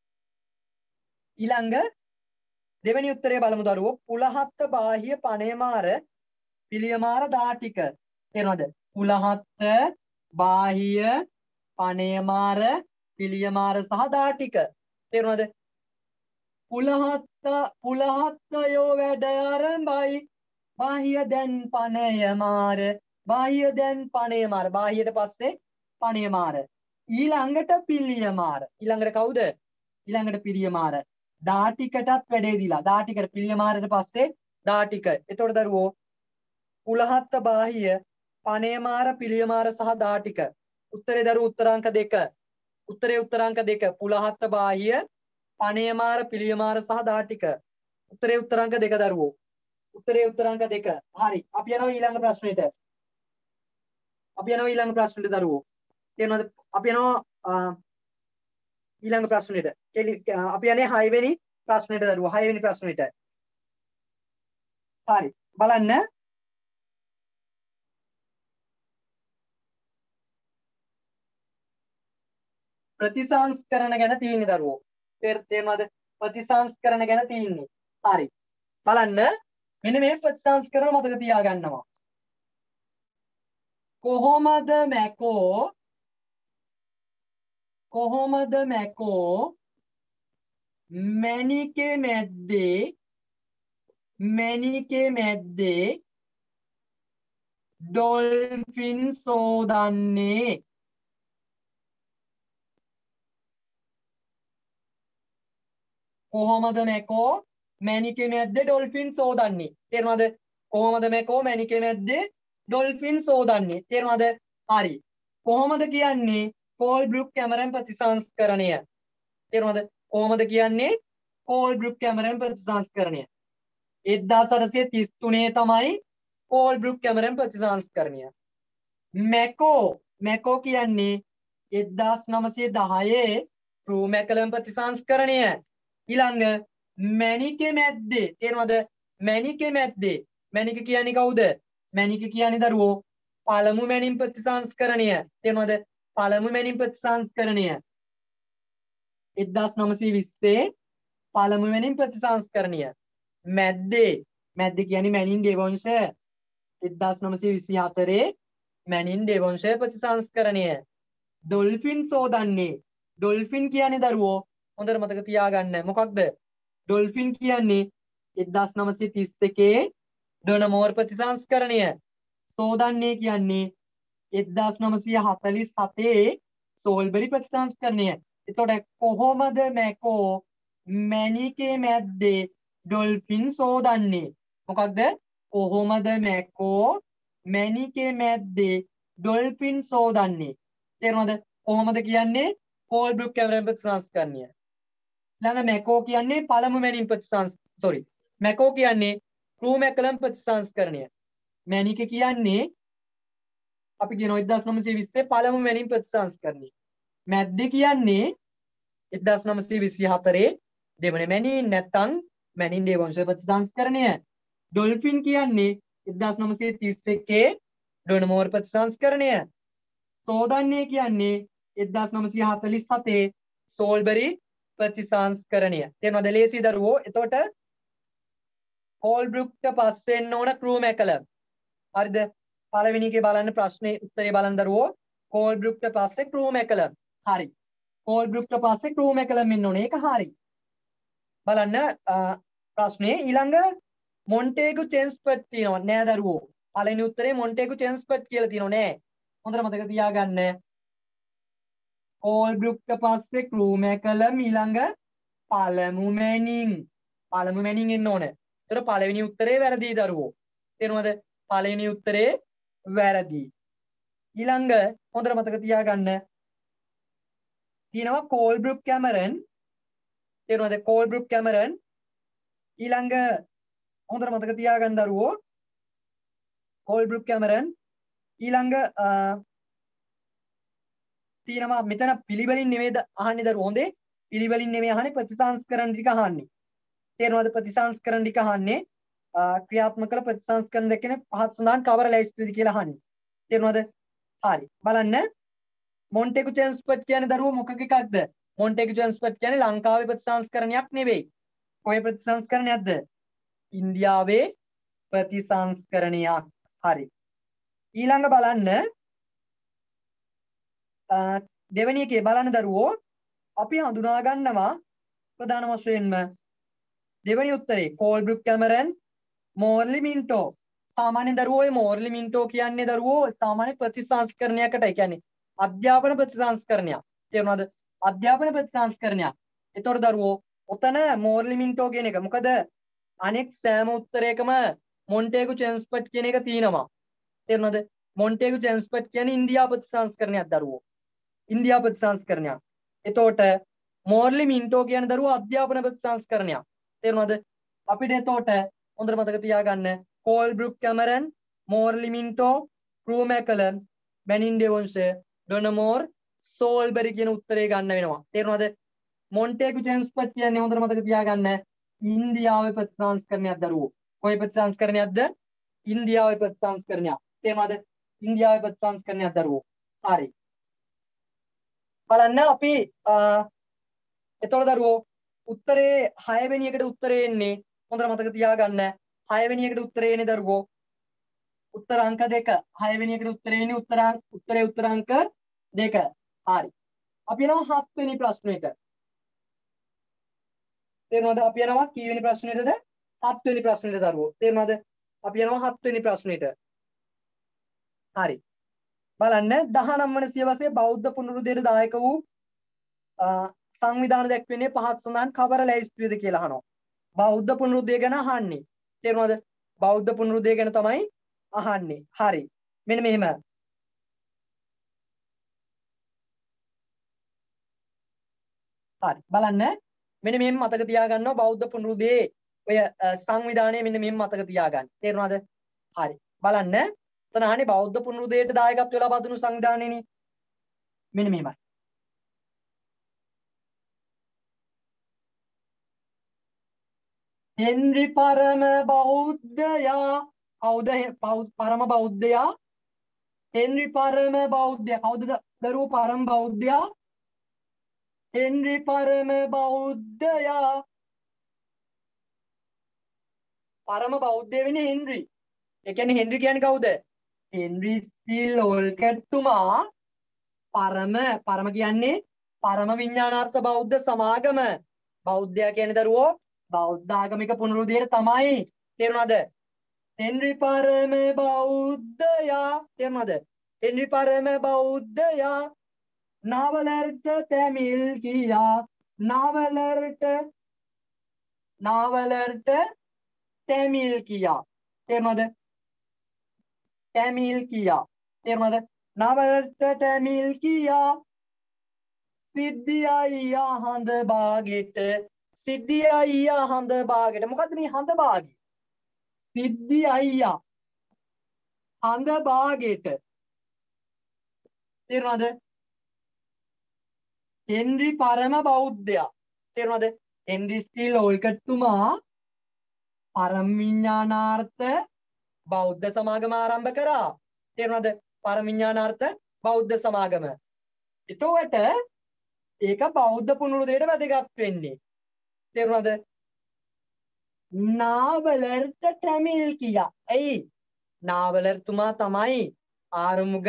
ඊළඟ දෙවෙනි උත්තරය බලමු දරුවෝ. පුලහත් බාහිය පණයමාර පිළියමාර දාටික. තේරෙනවද? පුලහත් බාහිය පණයමාර පිළියමාර සහ දාටික. තේරෙනවද? පුලහත්යෝ වැඩ ආරම්භයි. බාහිය දැන් පණයමාර. බාහිය දැන් පණයමාර. බාහියට පස්සේ පණයමාර. ඊළඟට පිළියමාර. ඊළඟට කවුද? ඊළඟට පිළියමාර. දාටිකටත් වැඩේ දීලා. දාටිකට පිළියමාරට පස්සේ දාටික. එතකොට දරුවෝ කුලහත්ත බාහිය පණේමාර පිළියමාර සහ දාටික. උත්තරේ දරුවෝ උත්තරාංක 2. උත්තරේ උත්තරාංක 2. කුලහත්ත බාහිය පණේමාර පිළියමාර සහ දාටික. උත්තරේ උත්තරාංක 2 දරුවෝ. උත්තරේ උත්තරාංක 2. හරි. අපි යනවා ඊළඟ ප්‍රශ්නෙට. දරුවෝ. තේරෙනවද? අපි යනවා ඊළඟ ප්‍රශ්නෙට. අපි යන්නේ 6 වෙනි ප්‍රශ්නෙට දරුවෝ. 6 වෙනි ප්‍රශ්නෙට. හරි. බලන්න. ප්‍රතිසංස්කරණ ගැන තියෙන්නේ දරුවෝ. තේරෙනවද? ප්‍රතිසංස්කරණ ගැන තියෙන්නේ. හරි. බලන්න. මෙන්න මේ ප්‍රතිසංස්කරණ මතක තියාගන්නවා. කොහොමද මැකෝ මැණිකේ මැද්දේ ඩොල්ෆින් සෝදන්නේ? කොහොමද මැකෝ මැණිකේ මැද්දේ ඩොල්ෆින් සෝදන්නේ? තේරුණාද? කොහොමද මැකෝ මැණිකේ මැද්දේ ඩොල්ෆින් සෝදන්නේ? තේරුණාද? හරි. කොහොමද කියන්නේ කෝල්බ්රුක් කැමරන් ප්‍රතිසංස්කරණය? තේරුණාද? කොහොමද කියන්නේ කෝල්බ්රුක් කැමරන් ප්‍රතිසංස්කරණය? 1833 තමයි කෝල්බ්රුක් කැමරන් ප්‍රතිසංස්කරණය. මැකෝ කියන්නේ 1910 ප්‍රූ මැකලම් ප්‍රතිසංස්කරණය. ඊළඟ මැණිකේ මැද්දේ. තේරුණාද? මැණිකේ මැද්දේ. මැණික කියන්නේ කවුද? මැණික කියන්නේ දරුවෝ පළමු මැණින් ප්‍රතිසංස්කරණය. තේරුණාද? පළමු මැණින් ප්‍රතිසංස්කරණය 1920 පළමු මැණින් ප්‍රතිසංස්කරණය. මැද්දේ කියන්නේ මැණින් දෙවංශ 1924 මැණින් දෙවංශ ප්‍රතිසංස්කරණය. ඩොල්ෆින් සෝදන්නේ. ඩොල්ෆින් කියන්නේ දරුවෝ හොඳට මතක තියාගන්න. මොකක්ද? ඩොල්ෆින් කියන්නේ 1931 ඩොනමෝර් ප්‍රතිසංස්කරණය. සෝදන්නේ කියන්නේ 1947 සෝල්බරි ප්‍රතිසංස්කරණය. එතකොට කොහොමද මැකෝ මැණිකේ මැද්දේ ඩොල්ෆින් සෝදන්නේ? මොකක්ද? කොහොමද මැකෝ මැණිකේ මැද්දේ ඩොල්ෆින් සෝදන්නේ? තේරුණාද? කොහොමද කියන්නේ කෝල්බ්රුක් කැමරන් ප්‍රතිසංස්කරණය. ළඟ මැකෝ කියන්නේ පළමු මැණින් මැකෝ කියන්නේ ප්‍රූ මැකලම් ප්‍රතිසංස්කරණය. මැණික කියන්නේ අපි කියන 1920 පළමු මැණින් ප්‍රතිසංස්කරණය. මැද්ද කියන්නේ 1924 දෙවන මැණින් නැත්තම් මැණින් දේවංශ ප්‍රතිසංස්කරණය. ඩොල්ෆින් කියන්නේ 1931 ඩොනමෝර් ප්‍රතිසංස්කරණය. සෝදන්නේ කියන්නේ 1947 සෝල්බරි ප්‍රතිසංස්කරණය. තේරුණාද ලේසි දරුවෝ? එතකොට කෝල්බ්රුක්ට පස්සේ එන්න ඕන ක්‍රූ මැකලම්. හරිද? පළවෙනි එකේ බලන්න ප්‍රශ්නේ උත්තරේ බලන්න දරුවෝ. කෝල්බ්රුක්ට පස්සේ ක්‍රූ මැකලම්. හරි. කෝල්බ්රුක්ට පස්සේ ක්‍රූ මැකලම් ඉන්න ඕනේ. ඒක හරි. බලන්න ප්‍රශ්නේ ඊළඟ මොන්ටේගු චෙන්ස්පට් තියෙනවා නෑ දරුවෝ. පළවෙනි උත්තරේ මොන්ටේගු චෙන්ස්පට් කියලා තියෙනවා නෑ. හොඳට මතක තියාගන්න. කෝල්බ්රුක්ට පස්සේ ක්‍රූ මැකලම් ඊළඟ පළමු මැණින් එන්න ඕනේ. ඒතර පළවෙනි උත්තරේ වැරදි දරුවෝ. තේරුණාද? පළවෙනි උත්තරේ වැරදි. ඊළඟ හොඳට මතක තියාගන්න. තියෙනවා කෝල්බ්රුක් කැමරන්. තේරුණාද? කෝල්බ්රුක් කැමරන් ඊළඟ හොඳට මතක තියාගන්න දරුවෝ. කෝල්බ්රුක් කැමරන් ඊළඟ තියෙනවා මෙතන පිළිවෙලින් නෙමෙයිද අහන්නේ දරුවෝ. හොඳේ පිළිවෙලින් නෙමෙයි අහන්නේ ප්‍රතිසංස්කරණ ටික අහන්නේ. තේරුණාද? ප්‍රතිසංස්කරණ ටික අහන්නේ ක්‍රියාත්මක කළ ප්‍රතිසංස්කරණ දෙකේ පහත් සඳහන් කවර ලැයිස්තුවද කියලා අහන්නේ. තේරුණාද? හරි. බලන්න මොන්ටේගු චෙන්ස්පට් කියන්නේ දරුවෝ මොකක එකක්ද? මොන්ටේගු චෙන්ස්පට් කියන්නේ ලංකාවේ ප්‍රතිසංස්කරණයක් නෙවෙයි. කොහේ ප්‍රතිසංස්කරණයක්ද? ඉන්දියාවේ ප්‍රතිසංස්කරණයක්. හරි. ඊළඟ බලන්න දෙවෙනි එකේ බලන්න දරුවෝ අපි හඳුනා ගන්නවා ප්‍රධාන වශයෙන්ම දෙවෙනි උත්තරේ කෝල්බ්රුක් කැමරන් මෝර්ලි මින්ටෝ. සාමාන්‍ය දරුවෝ මේ මෝර්ලි මින්ටෝ කියන්නේ දරුවෝ සාමාන්‍ය ප්‍රතිසංස්කරණයකට. ඒ කියන්නේ අධ්‍යාපන ප්‍රතිසංස්කරණයක්. තේරුණාද? අධ්‍යාපන ප්‍රතිසංස්කරණයක්. ඒතකොට දරුවෝ ඔතන මෝර්ලි මින්ටෝ කියන එක. මොකද අනෙක් සෑම උත්තරයකම මොන්ටේගු චෙම්ස්පට් කියන එක තියෙනවා. තේරුණාද? මොන්ටේගු චෙම්ස්පට් කියන්නේ ඉන්දියා ප්‍රතිසංස්කරණයක් දරුවෝ. ඉන්දියා ප්‍රතිසංස්කරණයක්. එතකොට මෝර්ලි මින්ටෝ කියන දරුවෝ අධ්‍යාපන ප්‍රතිසංස්කරණයක්. තේරුණාද? අපිට එතකොට හොඳට මතක තියාගන්න Colebrooke Cameron, Morley Minto, Crewe McCallum, බැනින් ඩෙවොන්ෂර්, ඩොනමෝර්, සෝල්බරි කියන උත්තරේ ගන්න වෙනවා. තේරුණාද? මොන්ටේගු චෙම්ස්පට් කියන්නේ හොඳට මතක තියාගන්න ඉන්දියාවේ ප්‍රතිසංස්කරණයක් දරුවෝ. කොයි ප්‍රතිසංස්කරණයක්ද? ඉන්දියාවේ ප්‍රතිසංස්කරණයක්. තේරුණාද? ඉන්දියාවේ ප්‍රතිසංස්කරණයක් දරුවෝ. හරි. බලන්න අපි එතකොට දරුවෝ උත්තරේ 6 වෙනි එකට උත්තරේ එන්නේ හොඳට මතක තියාගන්න 6 වෙනි එකට උත්තරේ එන්නේ දරුවෝ උත්තර අංක 2 6 වෙනි එකට උත්තරේ එන්නේ උත්තර අංක 2 හරි අපි යනවා 7 වෙනි ප්‍රශ්නෙට තේරුණාද අපි යනවා කී වෙනි ප්‍රශ්නෙටද 7 වෙනි ප්‍රශ්නෙට දරුවෝ තේරුණාද අපි යනවා 7 වෙනි ප්‍රශ්නෙට හරි බලන්න 19 වන සියවසේ බෞද්ධ පුනරුද්ධයට දායක වූ සංවිධාන දැක්වෙන්නේ පහත් සඳහන් කවර ලැයිස්තුවේද කියලා අහනවා. බෞද්ධ පුනරුද්ධය ගැන අහන්නේ. තේරුණාද? බෞද්ධ පුනරුද්ධය ගැන තමයි අහන්නේ. හරි. මෙන්න මෙහෙම. හරි. බලන්න. මෙන්න මෙහෙම මතක තියාගන්නවා බෞද්ධ පුනරුද්ධයේ ඔය සංවිධානය මෙන්න මෙහෙම මතක තියාගන්න. තේරුණාද? හරි. බලන්න. එතන අහන්නේ බෞද්ධ පුනරුද්ධයට දායකත්වය ලබා දුණු සංවිධානයනේ. මෙන්න මෙහෙමයි. හෙන්රි පරම බෞද්ධයා කවුද පරම බෞද්ධයා හෙන්රි පරම බෞද්ධයා කවුද දරුවෝ පරම බෞද්ධයා හෙන්රි පරම බෞද්ධයා පරම බෞද්ධය වෙන්නේ හෙන්රි ඒ කියන්නේ හෙන්රි කියන්නේ කවුද හෙන්රි ස්ටිල් ඕල්කට්තුමා පරම කියන්නේ පරම විඥානාර්ථ බෞද්ධ සමාගම බෞද්ධයා කියන්නේ දරුවෝ බෞද්ධ ආගමික පුනරුද්ධියට තමයි තේරුණාද හෙන්රි පරම බෞද්ධයා තේරුණාද හෙන්රි පරම බෞද්ධයා नावलर्ट तमिल किया नावलर्ट तमिल किया තේරුණාද तमिल किया තේරුණාද नावलर्ट तमिल किया සිද්ධිය අයියා හඳ බාගෙට සිද්ධිය අයියා හඳ බාගෙට මොකද්ද මේ හඳ බාගේ සිද්ධිය අයියා හඳ බාගෙට තේරුණාද හෙන්රි පරම බෞද්ධයා තේරුණාද හෙන්රි ස්ටිල් ඕල්කට්තුමා පරම විඥානාර්ථ බෞද්ධ සමාගම ආරම්භ කරා තේරුණාද පරම විඥානාර්ථ බෞද්ධ සමාගම එතකොට ඒක බෞද්ධ පුනරුද්ධයට වැදගත් වෙන්නේ තේරුණාද නාවලර්ට තමිල් කියා ඇයි නාවලර්තුමා තමයි ආරමුග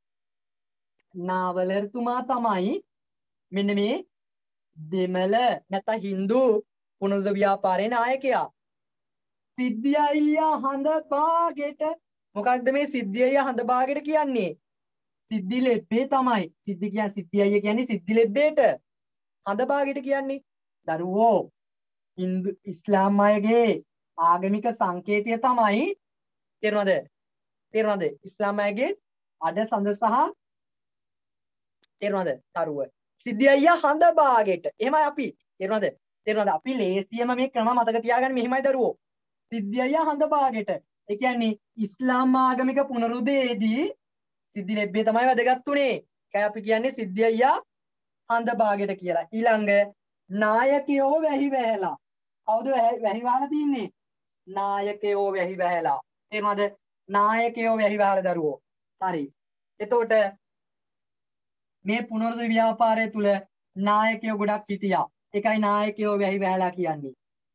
නාවලර්තුමා තමයි මෙන්න මේ දෙමළ නැත්නම් හින්දු පුනරුද්ධ ව්‍යාපාරයේ නායකයා සිද්ධිය අයියා හඳ බාගෙට මොකක්ද මේ සිද්ධිය අයියා හඳ බාගෙට කියන්නේ සිද්ධි ලෙබ්බේ තමයි සිද්ධිය අයියා කියන්නේ සිද්ධි ලෙබ්බේට හඳ බාගෙට කියන්නේ දරුවෝ හින්දු ඉස්ලාම් අයගේ ආගමික සංකේතය තමයි තේරුණාද ඉස්ලාම් අයගේ අද සඳ සහ තේරුණාද තරුව සිද්ධිය අයියා හඳ බාගෙට එහෙමයි අපි තේරුණාද අපි ලේසියම මේ ක්‍රම මතක තියාගන්න මෙහෙමයි දරුවෝ සිද්ධිය අයියා හඳ බාගෙට ඒ කියන්නේ ඉස්ලාම් ආගමික පුනරුද්ධයේදී සිද්ධි ලැබ්බේ තමයි වැදගත් උනේ ඒකයි අපි කියන්නේ සිද්ධිය අයියා හඳ බාගෙට කියලා ඊළඟ නායකයෝ වැහි වැහැලා කවුද වැහි වහලා තින්නේ නායකයෝ වැහි වැහැලා තේරුණාද නායකයෝ වැහි වහලා දරුවෝ හරි එතකොට මේ පුනරුද්ධ ව්‍යාපාරය තුල නායකයෝ ගොඩක් හිටියා ඒකයි නායකයෝ වැහි වැහැලා කියන්නේ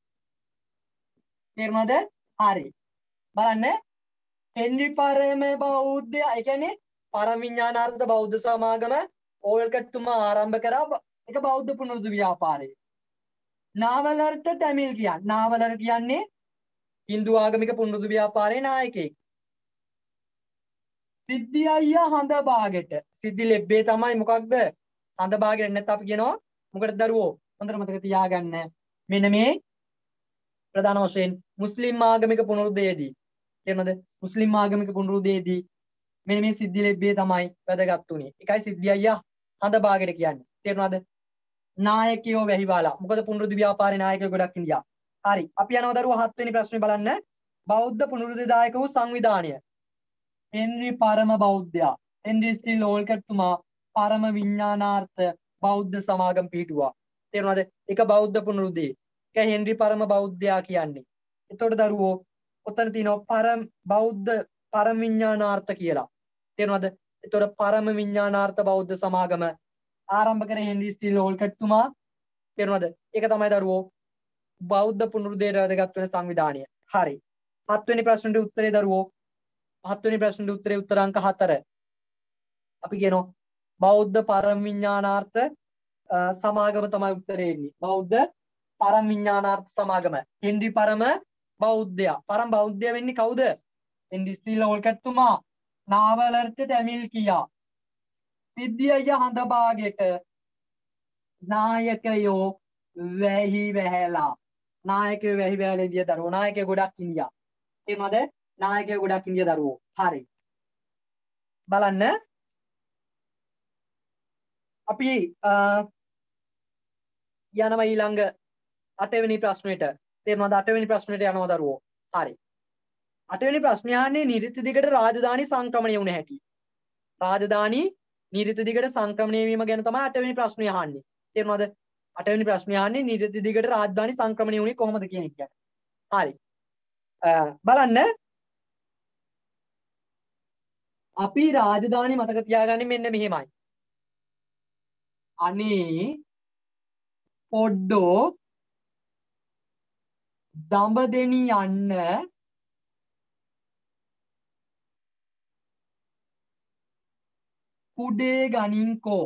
තේරුණාද හරි බලන්න හෙන්රි පරම බෞද්ධයා ඒ කියන්නේ පරම විඥානාර්ථ බෞද්ධ සමාගම ඕල්කට්තුමා ආරම්භ කරා ඒක බෞද්ධ පුනරුද්ධ ව්‍යාපාරය නාවලර්ට තමිල් කියන්නේ නාවලර් කියන්නේ හින්දු ආගමික පුනරුද්ධ ව්‍යාපාරයේ නායකයෙක් සිද්ධි අයියා හඳ බාගෙට. සිද්ධි ලැබ්බේ තමයි මොකක්ද? හඳ බාගෙට. නැත්නම් අපි කියනවා මොකටද දරුවෝ? හොඳට මතක තියාගන්න. මෙන්න මේ ප්‍රධාන වශයෙන් මුස්ලිම් ආගමික පුනරුද්ධයේදී තේරෙනවද? මුස්ලිම් ආගමික පුනරුද්ධයේදී මෙන්න මේ සිද්ධි ලැබ්බේ තමයි වැදගත් උනේ. ඒකයි සිද්ධි අයියා හඳ බාගෙට කියන්නේ. තේරෙනවද? නායකයෝ වැහිවාලා. මොකද පුනරුද්ධ ව්‍යාපාරේ නායකයෝ ගොඩක් ඉන්දියා. හරි. අපි යනවා දරුවෝ 7 වෙනි ප්‍රශ්නේ බලන්න. බෞද්ධ පුනරුද්ධදායක වූ සංවිධානය. හෙන්රි පරම බෞද්ධයා. හෙන්රි ස්ටිල් ඕල්කට් තුමා පරම විඥානාර්ථ බෞද්ධ සමාගම් පිහිටුවා. තේරුණාද? ඒක බෞද්ධ පුනරුද්ධේ. ඒක හෙන්රි පරම බෞද්ධයා කියන්නේ. එතකොට දරුවෝ ඔතන තියෙනවා පරම බෞද්ධ පරම විඥානාර්ථ කියලා. තේරුණාද? එතකොට පරම විඥානාර්ථ බෞද්ධ සමාගම ආරම්භ කරේ හෙන්රි ස්ටිල් ඕල්කට් තුමා. තේරුණාද? ඒක තමයි දරුවෝ බෞද්ධ පුනරුද්ධයට වැදගත් වෙන සංවිධානය. හරි. 7 වෙනි ප්‍රශ්නෙට උත්තරේ දරුවෝ 7 වෙනි ප්‍රශ්නෙට උත්තරේ උත්තර අංක 4. අපි කියනවා බෞද්ධ පරම විඥානාර්ථ සමාගම තමයි උත්තරේ එන්නේ. බෞද්ධ පරම විඥානාර්ථ සමාගම. හෙන්රි පරම බෞද්ධයා. පරම බෞද්ධයා වෙන්නේ කවුද? හෙන්රි ස්ටිල් ඕල්කට් තුමා. නාවලර්ට තැමිල් කියා. සිද්ධි අයියා හඳ බාගෙට නායකයෝ වැහි වැහැලා. නායකයෝ වැහි වැහැලා ඉන්දියා දරුවෝ. නායකයෝ ගොඩක් ඉන්දියා. තේරුණාද? නායකයෝ ගොඩක් ඉන්දියා දරුවෝ. හරි. බලන්න. අපි යනවා ඊළඟ 8 වෙනි ප්‍රශ්නෙට. තේරුණාද? 8 වෙනි ප්‍රශ්නෙට යනවා දරුවෝ. හරි. 8 වෙනි ප්‍රශ්නේ අහන්නේ නිරිත දිගට රාජධානි සංක්‍රමණය වුණ හැටි. රාජධානි නිරිත දිගට සංක්‍රමණය වීම ගැන තමයි 8 වෙනි ප්‍රශ්නේ අහන්නේ. තේරුණාද? 8 වෙනි ප්‍රශ්නේ අහන්නේ නිරිත දිගට රාජධානි සංක්‍රමණය වුණේ කොහොමද කියන එක ගැන. හරි. බලන්න. අපි රාජධානි මතක තියාගන්නේ මෙන්න මෙහෙමයි. අනේ පොඩ්ඩෝ දඹදෙනි යන්න කුඩේ ගනින්කෝ.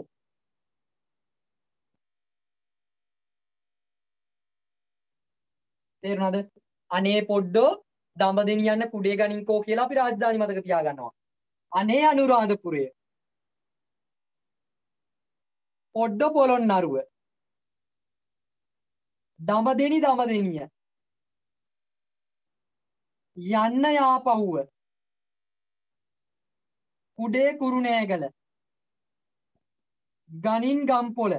තේරුණාද? අනේ පොඩ්ඩෝ දඹදෙනි යන්න කුඩේ ගනින්කෝ කියලා අපි රාජධානි මතක තියාගන්නවා. අනේ අනුරාධපුරය. පොඩ්ඩෝ පොළොන්නරුව. දඹදෙනි දඹදෙනිය. යන්න යාපහුව. කුඩේ කුරුණෑගල. ගනින් ගම්පොළ.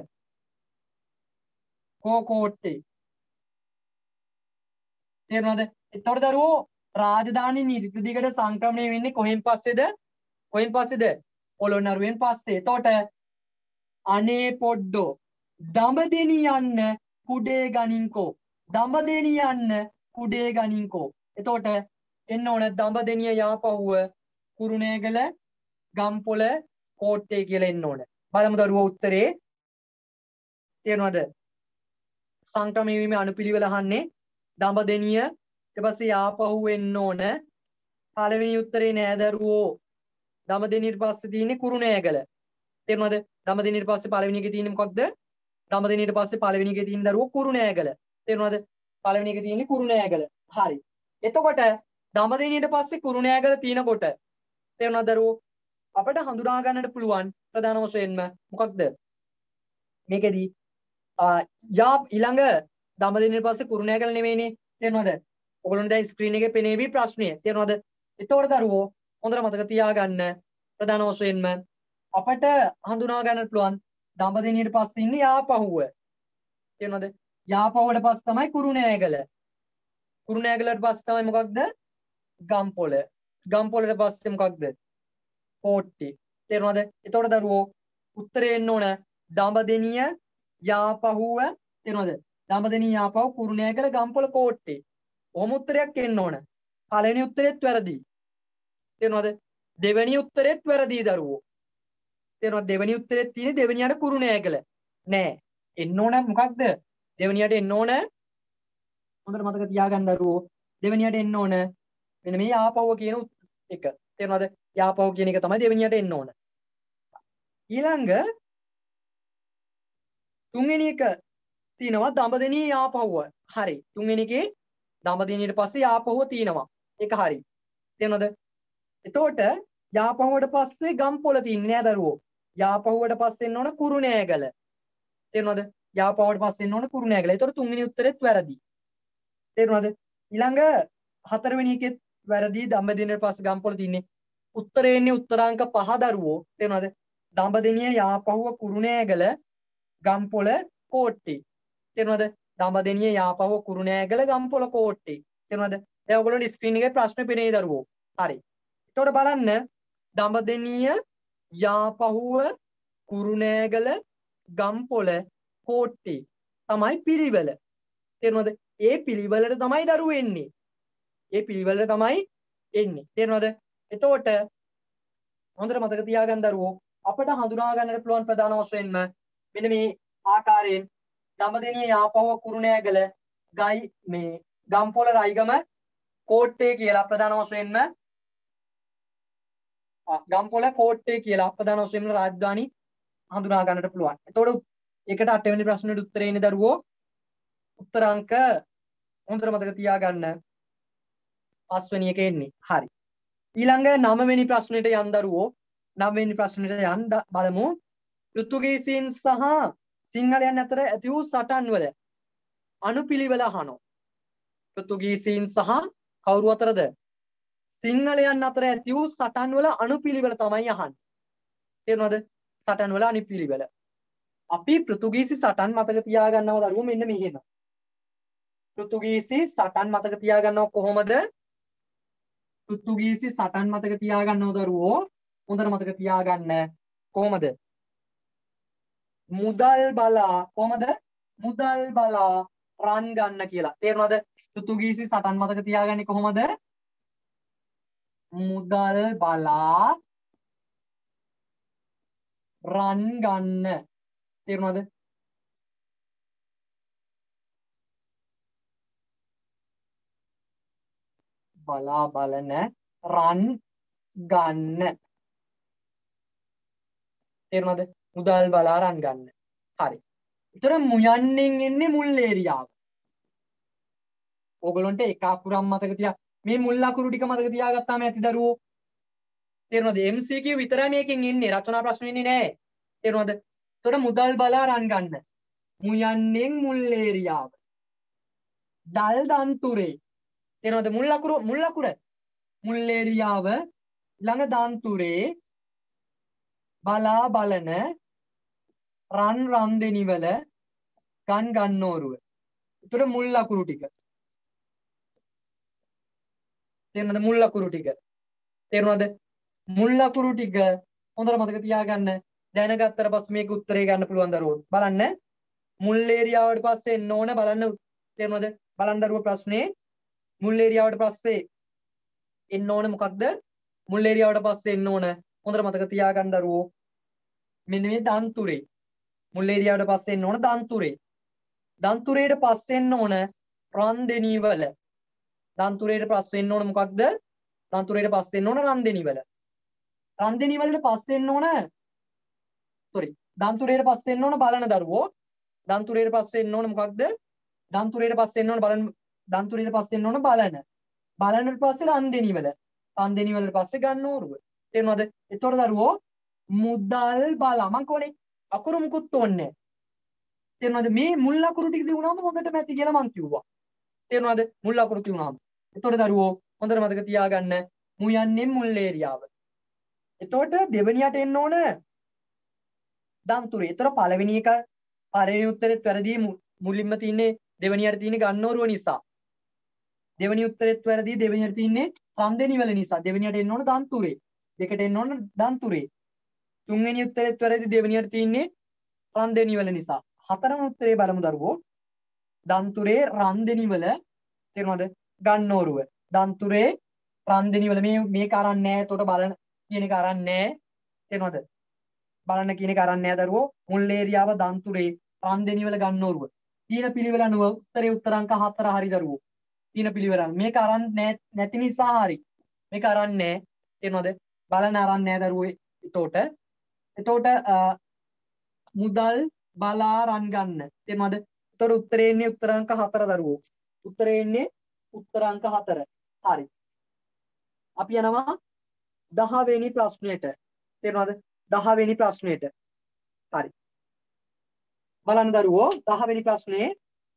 කෝකෝට්ටේ. තේරුණාද? එතකොට දරුවෝ රාජධානි නිරිත දිගට සංක්‍රමණය වෙන්නේ කොහෙන් පස්සේද? කොහෙන් පස්සේද? පොළොන්නරුවෙන් පස්සේ. එතකොට අනේ පොඩ්ඩෝ දඹදෙනි යන්න කුඩේ ගනින්කෝ. දඹදෙනි යන්න කුඩේ ගනින්කෝ. එතකොට එන්න ඕන දඹදෙනිය යාපහුව කුරුණෑගල ගම්පොළ කෝට්ටේ කියලා එන්න ඕන. බලමු දරුවෝ උත්තරේ. තේරුණාද? සංක්‍රමණය වීමේ අනුපිළිවෙල අහන්නේ දඹදෙනිය ඊට පස්සේ යාපහුව එන්න ඕන. පළවෙනි උත්තරේ නෑ දරුවෝ. දඹදෙනියට පස්සේ තියෙන්නේ කුරුණෑගල. තේරුණාද? දඹදෙනියට පස්සේ පළවෙනි එකේ තියෙන්නේ මොකක්ද? දඹදෙනියට පස්සේ පළවෙනි එකේ තියෙන දරුවෝ කුරුණෑගල. තේරුණාද? පළවෙනි එකේ තියෙන්නේ කුරුණෑගල. හරි. එතකොට දඹදෙනියට පස්සේ කුරුණෑගල තියෙනකොට තේරුණාද දරුවෝ? අපිට හඳුනා ගන්නට පුළුවන් ප්‍රධාන වශයෙන්ම මොකක්ද? මේකෙදී යා ඊළඟ දඹදෙනියට පස්සේ කුරුණෑගල නෙමෙයිනේ. තේරුණාද? ඔයගොල්ලෝ දැන් ස්ක්‍රීන් එකේ පෙනේවි ප්‍රශ්නය. තේරුණාද? එතකොට දරුවෝ හොඳට මතක තියාගන්න ප්‍රධාන වශයෙන්ම අපට හඳුනා ගන්නට පුළුවන් දඹදෙනියට පස්සේ ඉන්නේ යාපහුව. තේරුණාද? යාපහුවට පස්සේ තමයි කුරුණෑගල. කුරුණෑගලට පස්සේ තමයි මොකක්ද? ගම්පොළ. ගම්පොළට පස්සේ මොකක්ද? කෝට්ටේ. තේරුණාද? එතකොට දරුවෝ උත්තරේ එන්න ඕන දඹදෙනිය යාපහුව. තේරුණාද? දඹදෙනිය යාපහුව කුරුණෑගල ගම්පොළ කෝට්ටේ. ඔහොම උත්තරයක් එන්න ඕන. පළවෙනි උත්තරෙත් වැරදි. තේරුණාද? දෙවෙනි උත්තරෙත් වැරදි දරුවෝ. තේරුණාද? දෙවෙනි උත්තරෙත් තියෙන්නේ දෙවෙනියට කුරුණෑගල. නෑ. එන්න ඕන මොකක්ද? දෙවෙනියට එන්න ඕන. හොඳට මතක තියාගන්න දරුවෝ. දෙවෙනියට එන්න ඕන මෙන්න මේ යාපහුව කියන එක. තේරුණාද? යාපහුව කියන එක තමයි දෙවෙනියට එන්න ඕන. ඊළඟ තුන්වෙනි එක තියෙනවා දඹදෙනිය යාපහුව. හරි. තුන්වෙනි එකේ දඹදෙනියට පස්සේ යාපහුව තියෙනවා. ඒක හරි. තේරුණාද? එතකොට යාපහුවට පස්සේ ගම්පොළ තින්නේ නෑ දරුවෝ. යාපහුවට පස්සේ එන්න ඕන කුරුණෑගල. තේරුණාද? යාපහුවට පස්සේ එන්න ඕන කුරුණෑගල. ඒතකොට තුන්වෙනි උත්තරෙත් වැරදි. තේරුණාද? ඊළඟ හතරවෙනි එකෙත් වැරදි. දඹදෙනියට පස්සේ ගම්පොළ තින්නේ. උත්තරේ එන්නේ උත්තරාංක 5 දරුවෝ. තේරුණාද? දඹදෙනිය යාපහුව කුරුණෑගල ගම්පොළ කෝට්ටේ. තේරුණාද? දඹදෙනිය යාපහුව කුරුණෑගල ගම්පොළ කෝට්ටේ. තේරුණාද? දැන් ඔයගොල්ලෝ ස්ක්‍රීන් එකේ ප්‍රශ්න පෙනේ දරුවෝ. හරි. එතකොට බලන්න දඹදෙනිය යාපහුව කුරුණෑගල ගම්පොළ කෝට්ටේ තමයි පිළිවෙල. තේරුණාද? ඒ පිළිවෙලට තමයි දරුවෝ එන්නේ. ඒ පිළිවෙලට තමයි එන්නේ. තේරුණාද? එතකොට හොඳට මතක තියාගන්න දරුවෝ අපිට හඳුනා ගන්නට පුළුවන් ප්‍රධාන වශයෙන්ම මෙන්න මේ ආකාරයෙන් දඹදෙනිය යාපහුව කුරුණෑගල ගයි මේ ගම්පොළ රයිගම කෝට්ටේ කියලා ප්‍රධාන වශයෙන්ම ගම්පොළ කෝට්ටේ කියලා ප්‍රධාන වශයෙන්ම රාජධානි හඳුනා ගන්නට පුළුවන්. එතකොට ඒකට 8 වෙනි ප්‍රශ්නෙට උත්තරේ එන්නේ දරුවෝ උත්තර අංක හොඳට මතක තියාගන්න 5 වෙනි එක එන්නේ. හරි. ඊළඟ 9 වෙනි ප්‍රශ්නෙට යන් දරුවෝ 9 වෙනි ප්‍රශ්නෙට යන් බලමු. පෘතුගීසීන් සහ සිංහලයන් අතර ඇති වූ සටන් වල අනුපිළිවෙල අහනවා. පෘතුගීසීන් සහ කවුරු අතරද? සිංහලයන් අතර ඇති වූ සටන් වල අනුපිළිවෙල තමයි අහන්නේ. තේරුණාද? සටන් වල අනුපිළිවෙල. අපි පෘතුගීසි සටන් මතක තියාගන්නවා දරුවෝ මෙන්න මෙහෙම. පෘතුගීසි සටන් මතක තියාගන්නව කොහොමද? පෘතුගීසි සටන් මතක තියාගන්නව දරුවෝ හොඳට මතක තියාගන්න කොහොමද? මුදල් බලා කොහමද? මුදල් බලා රන් ගන්න කියලා. තේරුණාද? පෘතුගීසි සටන් මතක තියාගන්නේ කොහොමද? මුදල් බලා රන් ගන්න. තේරුණාද? බලා බලන රන් ගන්න. තේරුණාද? මුදල් බලා රන් ගන්න. හරි. ඒතර මුයන්නෙන් එන්නේ මුල් ඒරියාව. ඕගොල්ලන්ට එක අකුරක් මතක තියා මේ මුල් අකුරු ටික මතක තියාගත්තාම ඇති දරුවෝ. තේරුණාද? MCQ විතරයි මේකෙන් එන්නේ. රචනා ප්‍රශ්න එන්නේ නැහැ. තේරුණාද? ඒතර මුදල් බලා රන් ගන්න. මුයන්නෙන් මුල් ඒරියාව. දල් දන්තුරේ. තේරුණාද? මුල් අකුර මුල් ඒරියාව ළඟ දන්තුරේ බලා බලන රන් දෙනිවල ගන්නෝරුව. ඒතර මුල් අකුරු ටික. තේරුණාද? මුල් අකුරු ටික. තේරුණාද? මුල් අකුරු ටික හොඳට මතක තියාගන්න. දැනගත්තට පස්සේ මේක උත්තරේ ගන්න පුළුවන් දරුවෝ. බලන්න. මුල් ඒරියාවට පස්සේ එන්න ඕන බලන්න. තේරුණාද? බලන්න දරුවෝ ප්‍රශ්නේ මුල් ඒරියාවට පස්සේ එන්න ඕන මොකක්ද? මුල් ඒරියාවට පස්සේ එන්න ඕන හොඳට මතක තියාගන්න දරුවෝ. මෙන්න මේ දන්තුරේ. මුල් ඒරියාවට පස්සේ එන්න ඕන දන්තුරේ. දන්තුරේට පස්සේ එන්න ඕන රන්දෙනිවල. දන්තුරේට පස්සේ එන්න ඕන මොකක්ද? දන්තුරේට පස්සේ එන්න ඕන රන්දෙනිවල. රන්දෙනිවලට පස්සේ එන්න ඕන දන්තුරේට පස්සේ එන්න ඕන බලන දරුවෝ. දන්තුරේට පස්සේ එන්න ඕන මොකක්ද? දන්තුරේට පස්සේ එන්න ඕන බලන. දන්තුරේට පස්සේ එන්න ඕන බලන. බලනට පස්සේ රන්දෙනිවල. රන්දෙනිවලට පස්සේ ගන්නෝරුව. තේරුණාද? එතකොට දරුවෝ මුදල් බලා මං කොනේ අකුරු මුකුත් ඕනේ. තේරුණාද? මේ මුල් අකුරු ටික දිනුනාම හොඳටම ඇති කියලා මං කිව්වා. තේරුණාද? මුල් අකුරු තියුණාම. එතකොට දරුවෝ හොඳට මතක තියාගන්න මුයන්නේ මුල් ඒරියාව. එතකොට දෙවෙනියට එන්න ඕන දන්තුරේ. ඒතර පළවෙනි එක පළවෙනි උත්තරෙත් වැරදි මුලින්ම තියෙන්නේ දෙවෙනියට තියෙන්නේ ගන්නෝරුව නිසා. දෙවෙනි උත්තරෙත් වැරදි දෙවෙනියට තියෙන්නේ රන්දෙනිවල නිසා. දෙවෙනියට එන්න ඕන දන්තුරේ. දෙකට එන්න ඕන දන්තුරේ. තුන්වෙනි උත්තරෙත් වැරදි දෙවෙනියට තියෙන්නේ රන්දෙනිවල නිසා. හතරවෙනි උත්තරේ බලමු දරුවෝ. දන්තුරේ රන්දෙනිවල තේරුණාද? ගන්නෝරුව. දන්තුරේ රන්දෙනිවල මේක අරන් නැහැ. එතකොට බලන කියන එක අරන් නැහැ. තේරුණාද? බලන්න කියන එක අරන් නැහැ දරුවෝ. මුල් ඒරියාව දන්තුරේ රන්දෙනිවල ගන්නෝරුව. තීන පිළිවෙල අනුව උත්තරේ උත්තරාංක 4 හරි දරුවෝ. තීන පිළිවෙල මේක අරන් නැති නිසා හරි. මේක අරන් නැහැ. තේරුණාද? බලන්න අරන් නැහැ දරුවෝ. එතකොට මුදල් බලා රන් ගන්න. තේරුණාද? එතකොට උත්තරේ එන්නේ උත්තරාංක 4 දරුවෝ. උත්තරේ එන්නේ උත්තරාංක 4. හරි. අපි යනවා 10 වෙනි ප්‍රශ්නෙට. තේරුණාද? 10 වෙනි ප්‍රශ්නෙට. හරි. බලන්න දරුවෝ 10 වෙනි ප්‍රශ්නේ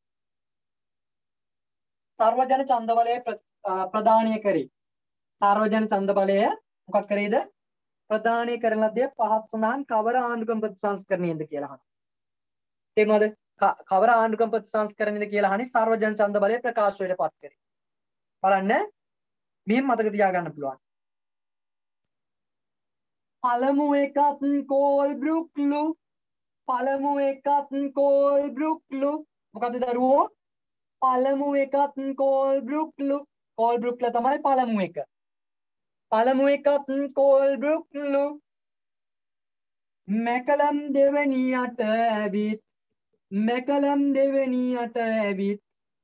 සර්වජන ඡන්ද බලය ප්‍රදානය කරේ. සර්වජන ඡන්ද බලය මොකක් කරේද? ප්‍රදානය කරන ලද්දේ පහත් සඳහන් කවර ආණ්ඩුක්‍රම ප්‍රතිසංස්කරණයේද කියලා අහනවා. තේරුණාද? කවර ආණ්ඩුක්‍රම ප්‍රතිසංස්කරණයේද කියලා අහන්නේ සර්වජන ඡන්ද බලය ප්‍රකාශයට පත් කරේ. බලන්න මෙහෙම මතක තියාගන්න පුළුවන්. පළමු එකත් කෝල්බ්‍රුක්ලු පළමු එකත් කෝල්බ්‍රුක්ලු මොකද දරුවෝ? පළමු එකත් කෝල්බ්‍රුක්ලු කෝල්බ්‍රුක්ල තමයි පළමු එක. පළමු එකත් කෝල්බ්‍රුක්ලු මැකලම් දෙවනියට ඇවිත් මැකලම් දෙවනියට ඇවිත්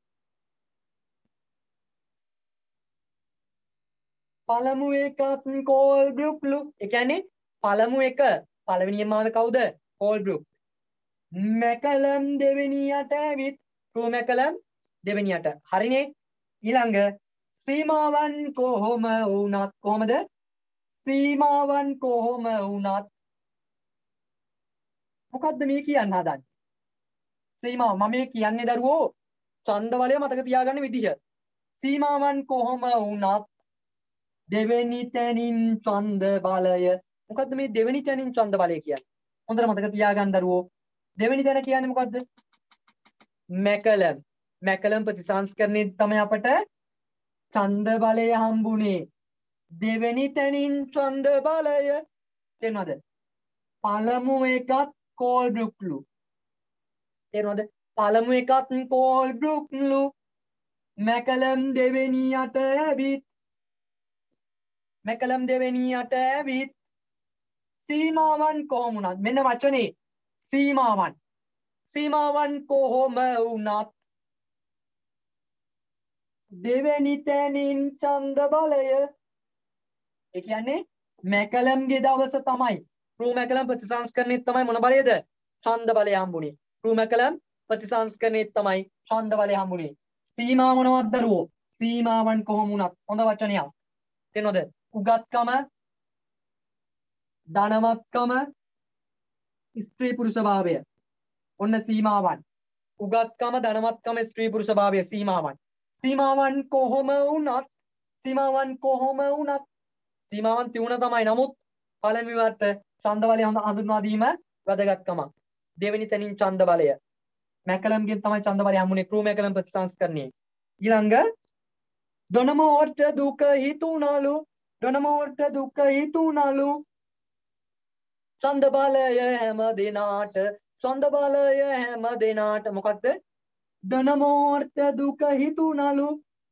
පළමු එකත් කෝල්බ්‍රුක්ලු ඒ කියන්නේ පළමු එක පළවෙනියම ආවේ කවුද? කෝල්බ්‍රුක්. මැකලම් දෙවෙනියට ඇවිත් රූ මැකලම් දෙවෙනියට. හරිනේ. ඊළඟ සීමාවන් කොහොම වුණත් කොහමද? සීමාවන් කොහොම වුණත් මොකද්ද මේ කියන්න හදන්නේ? සීමාව මම මේ කියන්නේ දරුවෝ ඡන්ද බලය මතක තියාගන්න විදිහ. සීමාවන් කොහොම වුණත් දෙවෙනි තැනින් ඡන්ද බලය. මොකද්ද මේ දෙවෙනි තැනින් ඡන්ද බලය කියන්නේ? හොඳට මතක තියාගන්න දරුවෝ. දෙවෙනි තැන කියන්නේ මොකද්ද? මැකලම්. මැකලම් ප්‍රතිසංස්කරණයේ තමයි අපට ඡන්ද බලය හම්බුනේ. දෙවෙනි තැනින් ඡන්ද බලය. තේරුණාද? පළමු එකත් කෝල්බ්‍රුක්ලු. තේරුණාද? පළමු එකත් කෝල්බ්‍රුක්ලු මැකලම් දෙවෙනියට ඇවිත් මැකලම් දෙවෙනියට ඇවිත් සීමාවන් කොහොම වුණත් මෙන්න වචනේ සීමාවන්. සීමාවන් කොහොම වුණත් දෙවෙනි තැනින් ඡන්ද බලය. ඒ කියන්නේ මැකලම්ගේ දවස තමයි රූ මැකලම් ප්‍රතිසංස්කරණයේ තමයි මොන බලයද? ඡන්ද බලය හම්බුනේ. රූ මැකලම් ප්‍රතිසංස්කරණයේ තමයි ඡන්ද බලය හම්බුනේ. සීමා මොනවද දරුවෝ? සීමාවන් කොහොම වුණත් හොඳ වචනයක්. තේනොද? උගත්කම, ධනවත්කම, ස්ත්‍රී පුරුෂ භාවය. ඔන්න සීමාවන්. උගත්කම, ධනවත්කම, ස්ත්‍රී පුරුෂ භාවය සීමාවන්. සීමාවන් කොහොම වුණත් සීමාවන් කොහොම වුණත් සීමාවන් තියුණ තමයි. නමුත් පළමුවට ඡන්ද බලය හඳුන්වා දීම වැදගත්කමක්. දෙවෙනි තැනින් ඡන්ද බලය. මැකලම්ගෙන් තමයි ඡන්ද බලය හම්බුනේ ක්‍රූ මැකලම් ප්‍රතිසංස්කරණයේ. ඊළඟ දොනමෝට දුක හිතුණලු දොනමෝට දුක හිතුණලු ඡන්ද බලය හැම දිනාට ඡන්ද බලය හැම දිනාට මොකක්ද? දොනමෝට දුක හිතුණලු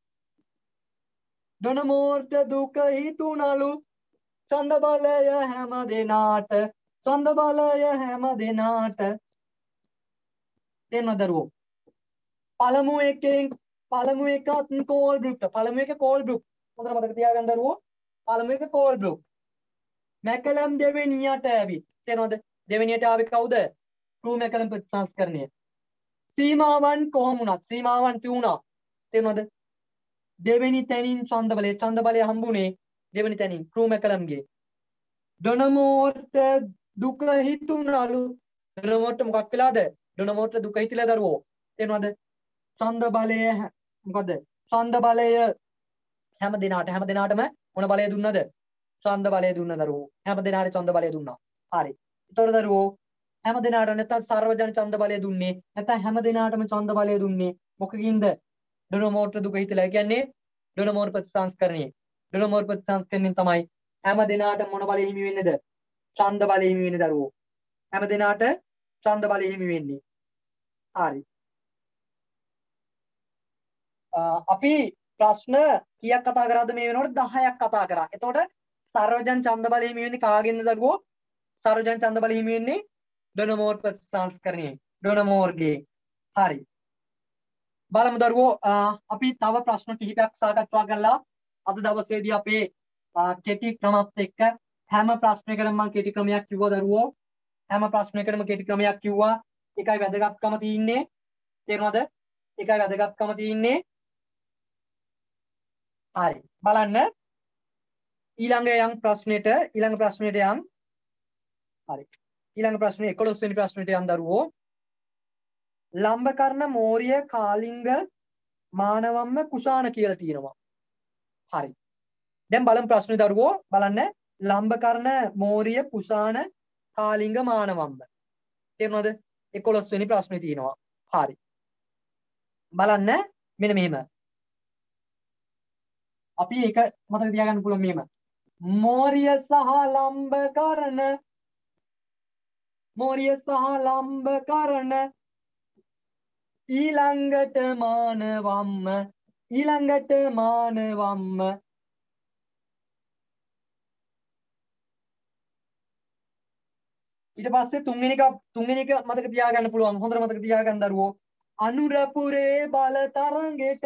දොනමෝට දුක හිතුණලු ඡන්ද බලය හැම දිනාට ඡන්ද බලය හැම දිනාට. දෙන්න දරුවෝ පළමු එකත් කෝල්බ්‍රුක්. පළමු එක කෝල්බ්‍රුක්. හොඳට මතක තියාගන්න දරුවෝ. පළමු එක කෝල්බ්‍රුක්. මැකලම් දෙවෙනියට ඇවිත්. තේරෙනවද? දෙවෙනියට ආවේ කවුද? ක්‍රූ මැකලම් ප්‍රතිසංස්කරණය. සීමාවන් කොහොම වුණත් සීමාවන් තියුණා. තේරෙනවද? දෙවෙනි තැනින් ඡන්ද බලය හම්බුනේ දෙවෙනි තැනින් ක්‍රූ මැකලම්ගේ. ඩොනමෝට දුක හිතුණලු. ඩොනමෝට මොකක් වෙලාද? ඩොනමෝට දුක හිතිලා දරුවෝ. තේරෙනවද? ඡන්ද බලය මොකද? ඡන්ද බලය හැම දිනාටම මොන බලය දුන්නද? ඡන්ද බලය දුන්න දරුවෝ. හැම දිනාට ඡන්ද බලය දුන්නා. හරි. ඒතකොට දරුවෝ හැම දිනාට නැත්නම් සර්වජන ඡන්ද බලය දුන්නේ නැත්නම් හැම දිනාටම ඡන්ද බලය දුන්නේ මොකකින්ද? ඩොනමෝට දුක හිතිලා. ඒ කියන්නේ ඩොනමෝට ප්‍රතිසංස්කරණයේ. ඩොනමෝට ප්‍රතිසංස්කරණයෙන් තමයි හැම දිනාට මොන බලය හිමි වෙන්නේද? ඡන්ද බලය හිමි වෙන්නේ දරුවෝ. හැම දිනාට ඡන්ද බලය හිමි වෙන්නේ. හරි. අපි ප්‍රශ්න කීයක් කතා කරාද මේ වෙනකොට? 10ක් කතා කරා. එතකොට සර්වජන ඡන්ද බලය හිමි වෙන්නේ කාගෙන්ද දරුවෝ? සර්වජන ඡන්ද බලය හිමි වෙන්නේ ඩොනමෝර් ප්‍රතිසංස්කරණයේ. ඩොනමෝර්ගේ. හරි. බලමු දරුවෝ අපි තව ප්‍රශ්න කිහිපයක් සාකච්ඡා කරලා අද දවසේදී අපේ කෙටි ක්‍රමත් එක්ක හැම ප්‍රශ්නයකටම මම කෙටි ක්‍රමයක් කිව්වා දරුවෝ. හැම ප්‍රශ්නයකටම කෙටි ක්‍රමයක් කිව්වා. ඒකයි වැදගත්කම තියෙන්නේ. තේරුණාද? ඒකයි වැදගත්කම තියෙන්නේ. හරි බලන්න ඊළඟ ප්‍රශ්නෙට යන්. හරි. ඊළඟ ප්‍රශ්නේ 11 වෙනි ප්‍රශ්නෙට යන් දරුවෝ. ලම්බකර්ණ මෝරිය කාලිංග මානවම්ම කුෂාණ කියලා තියෙනවා. හරි. දැන් බලමු ප්‍රශ්නේ දරුවෝ බලන්න. ලම්බකර්ණ මෝරිය කුෂාණ කාලිංග මානවම්ම. තේරුණාද? 11 වෙනි ප්‍රශ්නේ තියෙනවා. හරි. බලන්න මෙන්න මෙහෙම. අපි ඒක මතක තියාගන්න පුළුවන් මෙහෙම. මෝරිය සහ ලම්බකර්ණ ඊළඟට මානවම්ම ඊට පස්සේ තුන්වෙනි එක මතක තියාගන්න පුළුවන්. හොඳට මතක තියාගන්න දරුවෝ. අනුරපුරේ බලතරංගෙට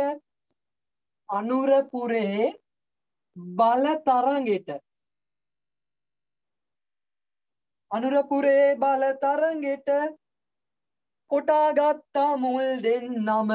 කොටාගත්ත මුල් දෙන්නම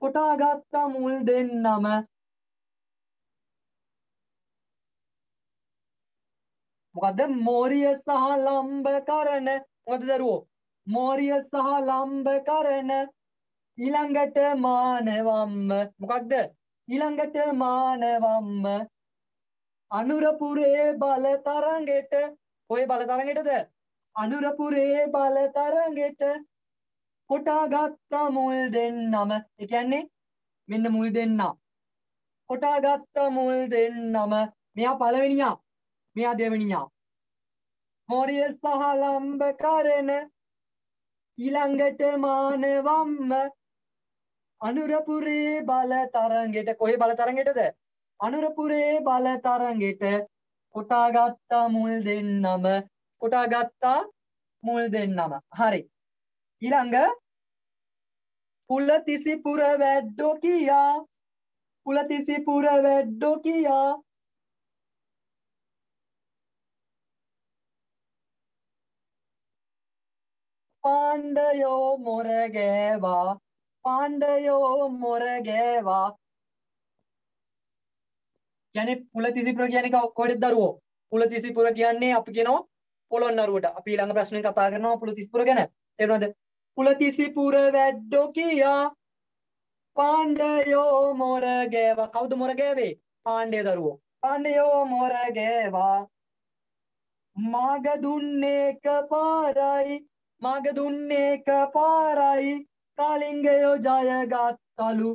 මොකද්ද? මෝරිය සහ ලම්බකර්ණ. මොකද දරුවෝ? මෝරිය සහ ලම්බකර්ණ ඊළඟට මානවම්ම. මොකක්ද? ඊළඟට මානවම්ම අනුරපුරේ බලතරංගෙට. කොයි බලතරංගෙටද? අනුරපුරේ බලතරංගෙට කොටාගත්ත මුල් දෙන්නම. ඒ කියන්නේ මෙන්න මුල් දෙන්නා. කොටාගත්ත මුල් දෙන්නම. මෙයා පළවෙනියා, මෙයා දෙවෙනියා. මෝරිය සහ ලම්බකර්ණ ඊළඟට මානවම්ම අනුරපුරේ බලතරංගෙට. කොහේ බලතරංගෙටද? අනුරපුරේ බලතරංගෙට කොටාගත්ත මුල් දෙන්නම. හරි. ඊළඟ පුලතිසිපුර වැඩ්ඩෝ කියා පාණ්ඩයෝ මොර ගෑවා. කියන්නේ පුලතිසිපුර කියන්නේ කොහෙද දරුවෝ? පුලතිසිපුර කියන්නේ අපි කියනවා පොළොන්නරුවට. අපි ඊළඟ ප්‍රශ්නේ කතා කරනවා පුලතිසිපුර ගැන. තේරුණාද? පුලතිසිපුර වැඩ්ඩෝ කියා පාණ්ඩයෝ මොර ගෑවා. කවුද මොර ගෑවේ? පාණ්ඩය දරුවෝ. පාණ්ඩයෝ මොර ගෑවා. මාග දුන්නේ එකපාරයි කාලිංගයෝ ජයගත්තලු.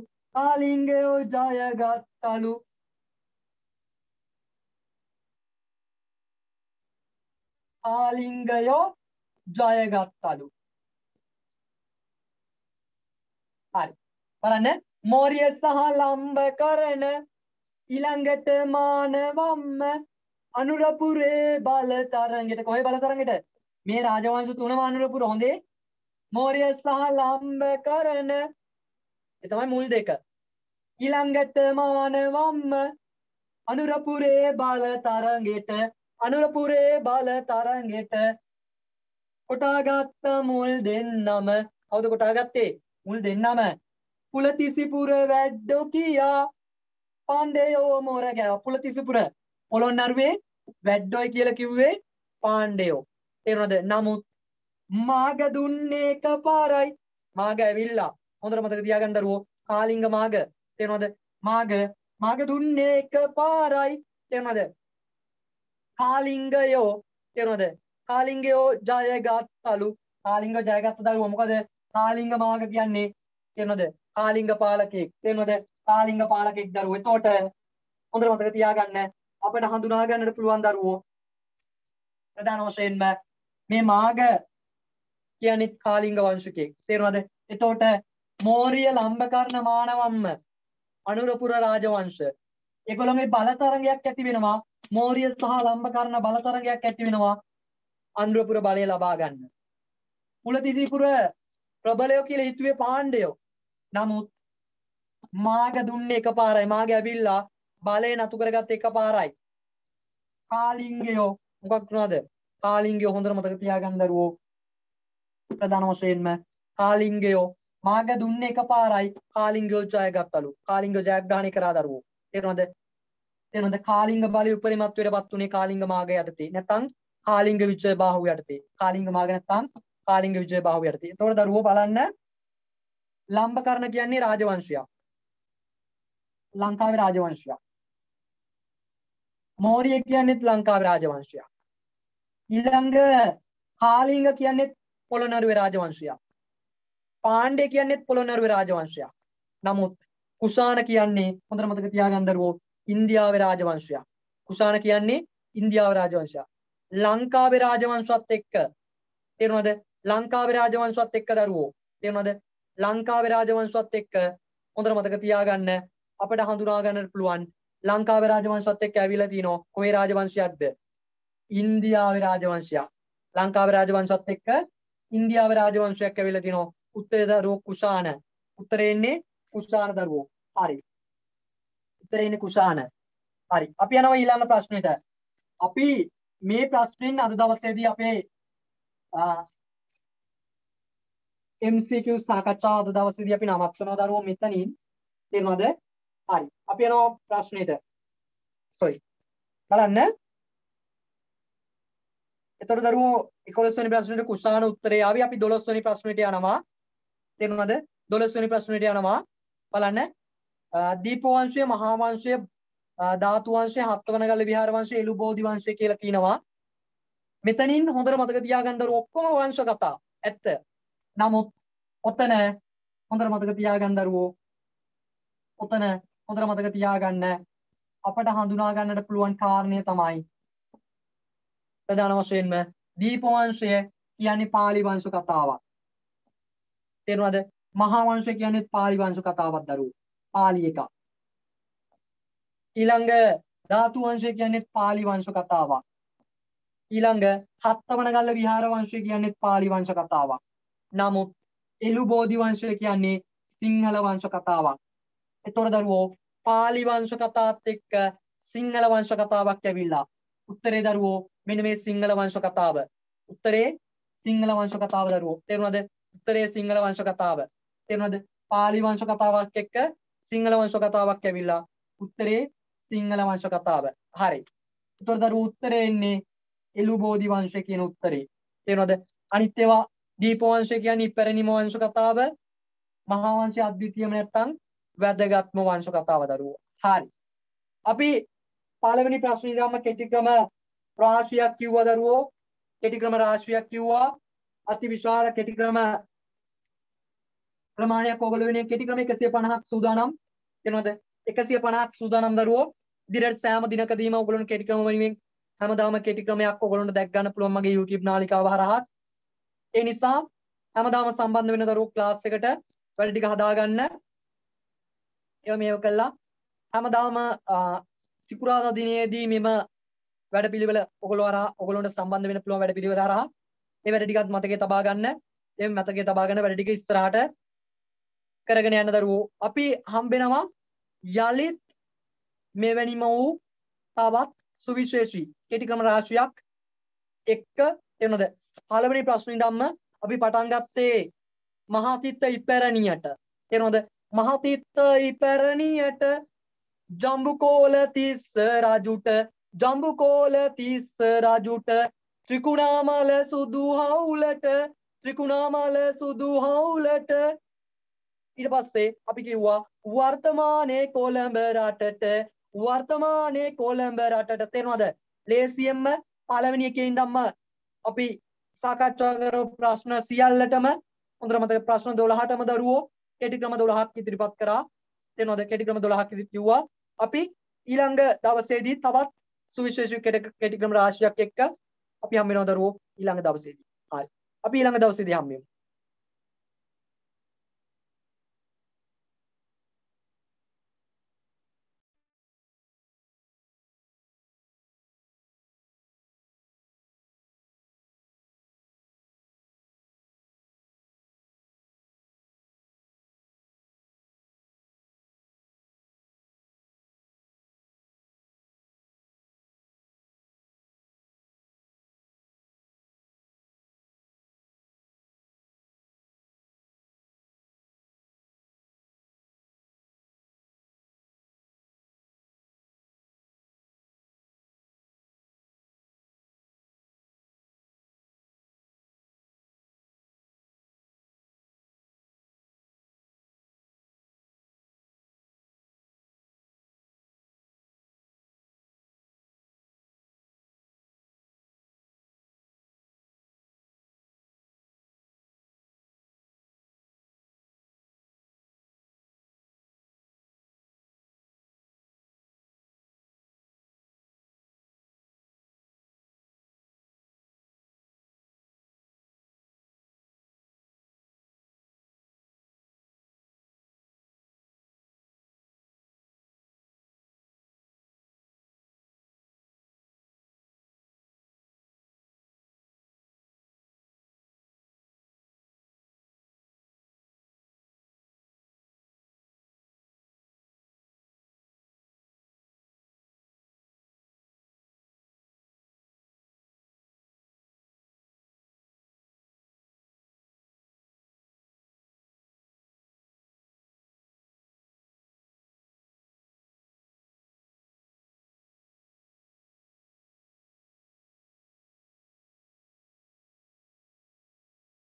හරි. බලන්න. මෝරිය සහ ලම්බකර්ණ ඊළඟට මානවම්ම අනුරපුරේ බලතරංගෙට. කොහේ බලතරංගෙට? මේ රාජවංශ තුනම අනුරපුර. හොඳේ. මෝරිය සහ ලම්බකර්ණ ඒ තමයි මුල් දෙක. ඊළඟට මානවම්ම අනුරපුරේ බලතරංගෙට කොටාගත්ත මුල් දෙන්නම. කවුද කොටාගත්තේ? මුල් දෙන්නම. පුලතිසිපුර වැඩ්ඩෝ කියා පාණ්ඩයෝ මොර ගෑවා. පුලතිසිපුර පොළොන්නරුවේ වැඩ්ඩෝයි කියලා කිව්වේ පාණ්ඩයෝ. තේරුණාද? නමුත් මාග දුන්නේ එකපාරයි. මාග ඇවිල්ලා. හොඳට මතක තියාගන්න දරුවෝ. කාලිංග මාග. තේරුණාද? මාග දුන්නේ එකපාරයි. තේරුණාද? කාලිංගයෝ. තේරුණාද? කාලිංගයෝ ජයගත්තලු. කාලිංග ජයගත්ත දරුවෝ. මොකද කාලිංග මාග කියන්නේ? තේරුණාද? කාලිංග පාලකෙක්. තේරුණාද? කාලිංග පාලකෙක් දරුවෝ. එතකොට හොඳට මතක තියාගන්න අපිට හඳුනා ගන්නට පුළුවන් දරුවෝ. ප්‍රධාන වශයෙන්ම මේ මාග කියන්නේ කාලිංග වංශිකයෙක්. තේරුණාද? එතකොට මෝරිය ලම්බකර්ණ මානවම්ම අනුරපුර රාජවංශ ඒගොල්ලෝගේ බලතරංගයක් ඇති වෙනවා. මෝරිය සහ ලම්බකර්ණ බලතරංගයක් ඇති වෙනවා අනුරපුර බලය ලබා ගන්න. පුලතිසිපුර ප්‍රබලයෝ කියලා හිතුවේ පාණ්ඩයෝ. නමුත් මාග දුන්නේ එකපාරයි. මාග ඇවිල්ලා බලය නතු කරගත්ත එකපාරයි. කාලිංගයෝ මොකක් වුණාද? කාලිංගයෝ හොඳට මතක තියාගන්න දරුවෝ. ප්‍රධාන වශයෙන්ම කාලිංගයෝ මාග දුන්නේ එකපාරයි. කාලිංගයෝ ජයගත්තලු. කාලිංග ජයග්‍රහණය කරා දරුවෝ. තේරුණාද? තේරෙනවද? කාලිංග බලය උපරිමත්වයටපත් උනේ කාලිංග මාර්ගය යටතේ. නැත්නම් කාලිංග විජය බාහුව යටතේ. කාලිංග මාර්ගය නැත්නම් කාලිංග විජය බාහුව යටතේ. එතකොට දරුවෝ බලන්න ලම්බකර්ණ කියන්නේ රාජවංශයක්. ලංකාවේ රාජවංශයක්. මෞර්ය කියන්නේත් ලංකාවේ රාජවංශයක්. ඊළඟ කාලිංග කියන්නේත් පොළොන්නරුවේ රාජවංශයක්. පාණ්ඩ්‍ය කියන්නේත් පොළොන්නරුවේ රාජවංශයක්. නමුත් කුෂාණ කියන්නේ හොඳට මතක තියාගන්න දරුවෝ ඉන්දියාවේ රාජවංශයක්. කුෂාණ කියන්නේ ඉන්දියාවේ රාජවංශයක්. ලංකාවේ රාජවංශවත් එක්ක තේරුණාද? ලංකාවේ රාජවංශවත් එක්ක දරුවෝ තේරුණාද? ලංකාවේ රාජවංශවත් එක්ක හොඳට මතක තියාගන්න අපිට හඳුනා ගන්නට පුළුවන් ලංකාවේ රාජවංශවත් එක්ක ඇවිල්ලා තිනවා කොහේ රාජවංශයක්ද? ඉන්දියාවේ රාජවංශයක්. ලංකාවේ රාජවංශවත් එක්ක ඉන්දියාවේ රාජවංශයක් ඇවිල්ලා තිනවා. උත්තරේ දරුවෝ කුෂාණ. උත්තරේ ඉන්නේ කුෂාණ දරුවෝ. හරි. උත්තරේ ඉන්නේ කුෂාණ. හරි. අපි යනවා ඊළඟ ප්‍රශ්නෙට. අපි මේ ප්‍රශ්නෙන් අද දවසේදී අපේ MCQ සාකච්ඡාව අද දවසේදී අපි නවත්වනවා දරුවෝ මෙතනින්. තේරුණාද? හරි. අපි යනවා ප්‍රශ්නෙට. sorry. බලන්න. එතකොට දරුවෝ 11 වෙනි ප්‍රශ්නෙට කුෂාණ උත්තරේ ආවි. අපි 12 වෙනි ප්‍රශ්නෙට යනවා. තේරුණාද? 12 වෙනි ප්‍රශ්නෙට යනවා. බලන්න. දීප වංශය, මහා වංශය, ධාතු වංශය, හත්වනගල්ල විහාර වංශය, එළු බෝධි වංශය කියලා කියනවා. මෙතනින් හොඳට මතක තියාගන්න දරුවෝ ඔක්කොම වංශ කතා. ඇත්ත. නමුත් ඔතන හොඳට මතක තියාගන්න දරුවෝ ඔතන හොඳට මතක තියාගන්න අපට හඳුනා ගන්නට පුළුවන් කාරණය තමයි ප්‍රධාන වශයෙන්ම දීප වංශය කියන්නේ පාලි වංශ කතාවක්. තේරුණාද? මහා වංශය කියන්නේ පාලි වංශ කතාවක් දරුවෝ. පාලි එක. ඊළඟ ධාතු වංශය කියන්නේ පාලි වංශ කතාවක්. ඊළඟ හත්වනගල්ල විහාර වංශය කියන්නේ පාලි වංශ කතාවක්. නමුත් එළු බෝධි වංශය කියන්නේ සිංහල වංශ කතාවක්. එතකොට දරුවෝ පාලි වංශ කතාවත් එක්ක සිංහල වංශ කතාවක් ඇවිල්ලා. උත්තරේ දරුවෝ මෙන්න මේ සිංහල වංශ කතාව. උත්තරේ සිංහල වංශ කතාව දරුවෝ. තේරුණාද? උත්තරේ සිංහල වංශ කතාව. තේරුණාද? පාලි වංශ කතාවක් එක්ක සිංහල වංශ කතාවක් ඇවිල්ලා. උත්තරේ සිංහල වංශ කතාව. හරි. එතකොට දරුවෝ උත්තරේ එන්නේ එළු බෝධි වංශය කියන උත්තරේ. තේරුණාද? අනිත් ඒවා දීප වංශය කියන්නේ ඉපැරණිම වංශ කතාව. මහා වංශය අද්විතීයම නැත්තම් වැදගත්ම වංශ කතාව දරුවෝ. හරි. අපි පළවෙනි ප්‍රශ්නේ ඉඳන්ම කෙටි ක්‍රම රාශියක් කිව්වා දරුවෝ. කෙටි ක්‍රම රාශියක් කිව්වා. අති විශාල කෙටි ක්‍රම ප්‍රමාණයක් ඔයගොල්ලෝ වෙනේ කෙටි ක්‍රම 150ක් සූදානම්. එනවද? 150ක් සූදානම් දරුවෝ. දිනට සෑම දිනකදීම ඔයගොල්ලෝ කෙටි ක්‍රම වෙනුවෙන් හැමදාම කෙටි ක්‍රමයක් ඔයගොල්ලන්ට දැක් ගන්න පුළුවන් මගේ YouTube නාලිකාව හරහා. ඒ නිසා හැමදාම සම්බන්ධ වෙන දරුවෝ ක්ලාස් එකට වැඩ ටික හදාගන්න. ඒව මේව කළා. හැමදාම සිකුරාදා දිනේදී මෙම වැඩපිළිවෙල ඔයගොල්ලෝ හරහා ඔයගොල්ලන්ට සම්බන්ධ වෙන්න පුළුවන් වැඩපිළිවෙල හරහා මේ වැඩ ටිකත් මතකයේ තබා ගන්න. මේ මතකයේ තබා ගන්න වැඩ ටික ඉස්සරහට කරගෙන යන්න දරුවෝ. අපි හම්බෙනවා යලිත් මෙවැනිම වූ තවත් සුවිශේෂී කෙටි ක්‍රම රාශියක් එක්ක එනද පළවෙනි ප්‍රශ්නේ ඉඳන්ම අපි පටන් ගත්තේ මහාතිත්ත ඉපැරණියට. තේරෙනවද? මහාතිත්ත ඉපැරණියට ජම්බුකෝල තිස්ස රජුට ජම්බුකෝල තිස්ස රජුට ත්‍රිකුණාමල සුදු හවුලට ත්‍රිකුණාමල සුදු හවුලට. ඊට පස්සේ අපි කිව්වා වර්තමානයේ කොළඹ රටට වර්තමානයේ කොළඹ රටට. තේරෙනවද? ලේසියෙන්ම පළවෙනි එකේ ඉඳන්ම අපි සාකච්ඡා කරපු ප්‍රශ්න සියල්ලටම හොඳට මතක ප්‍රශ්න 12ටම දරුවෝ කෙටි ක්‍රම 12ක් ඉදිරිපත් කරා. තේරෙනවද? කෙටි ක්‍රම 12ක් ඉදිරිපත් කිව්වා. අපි ඊළඟ දවසේදී තවත් සුවිශේෂී කෙටි ක්‍රම රාශියක් එක්ක අපි හම්බ වෙනවා දරුවෝ ඊළඟ දවසේදී. හරි. අපි ඊළඟ දවසේදී හම්බ වෙමු.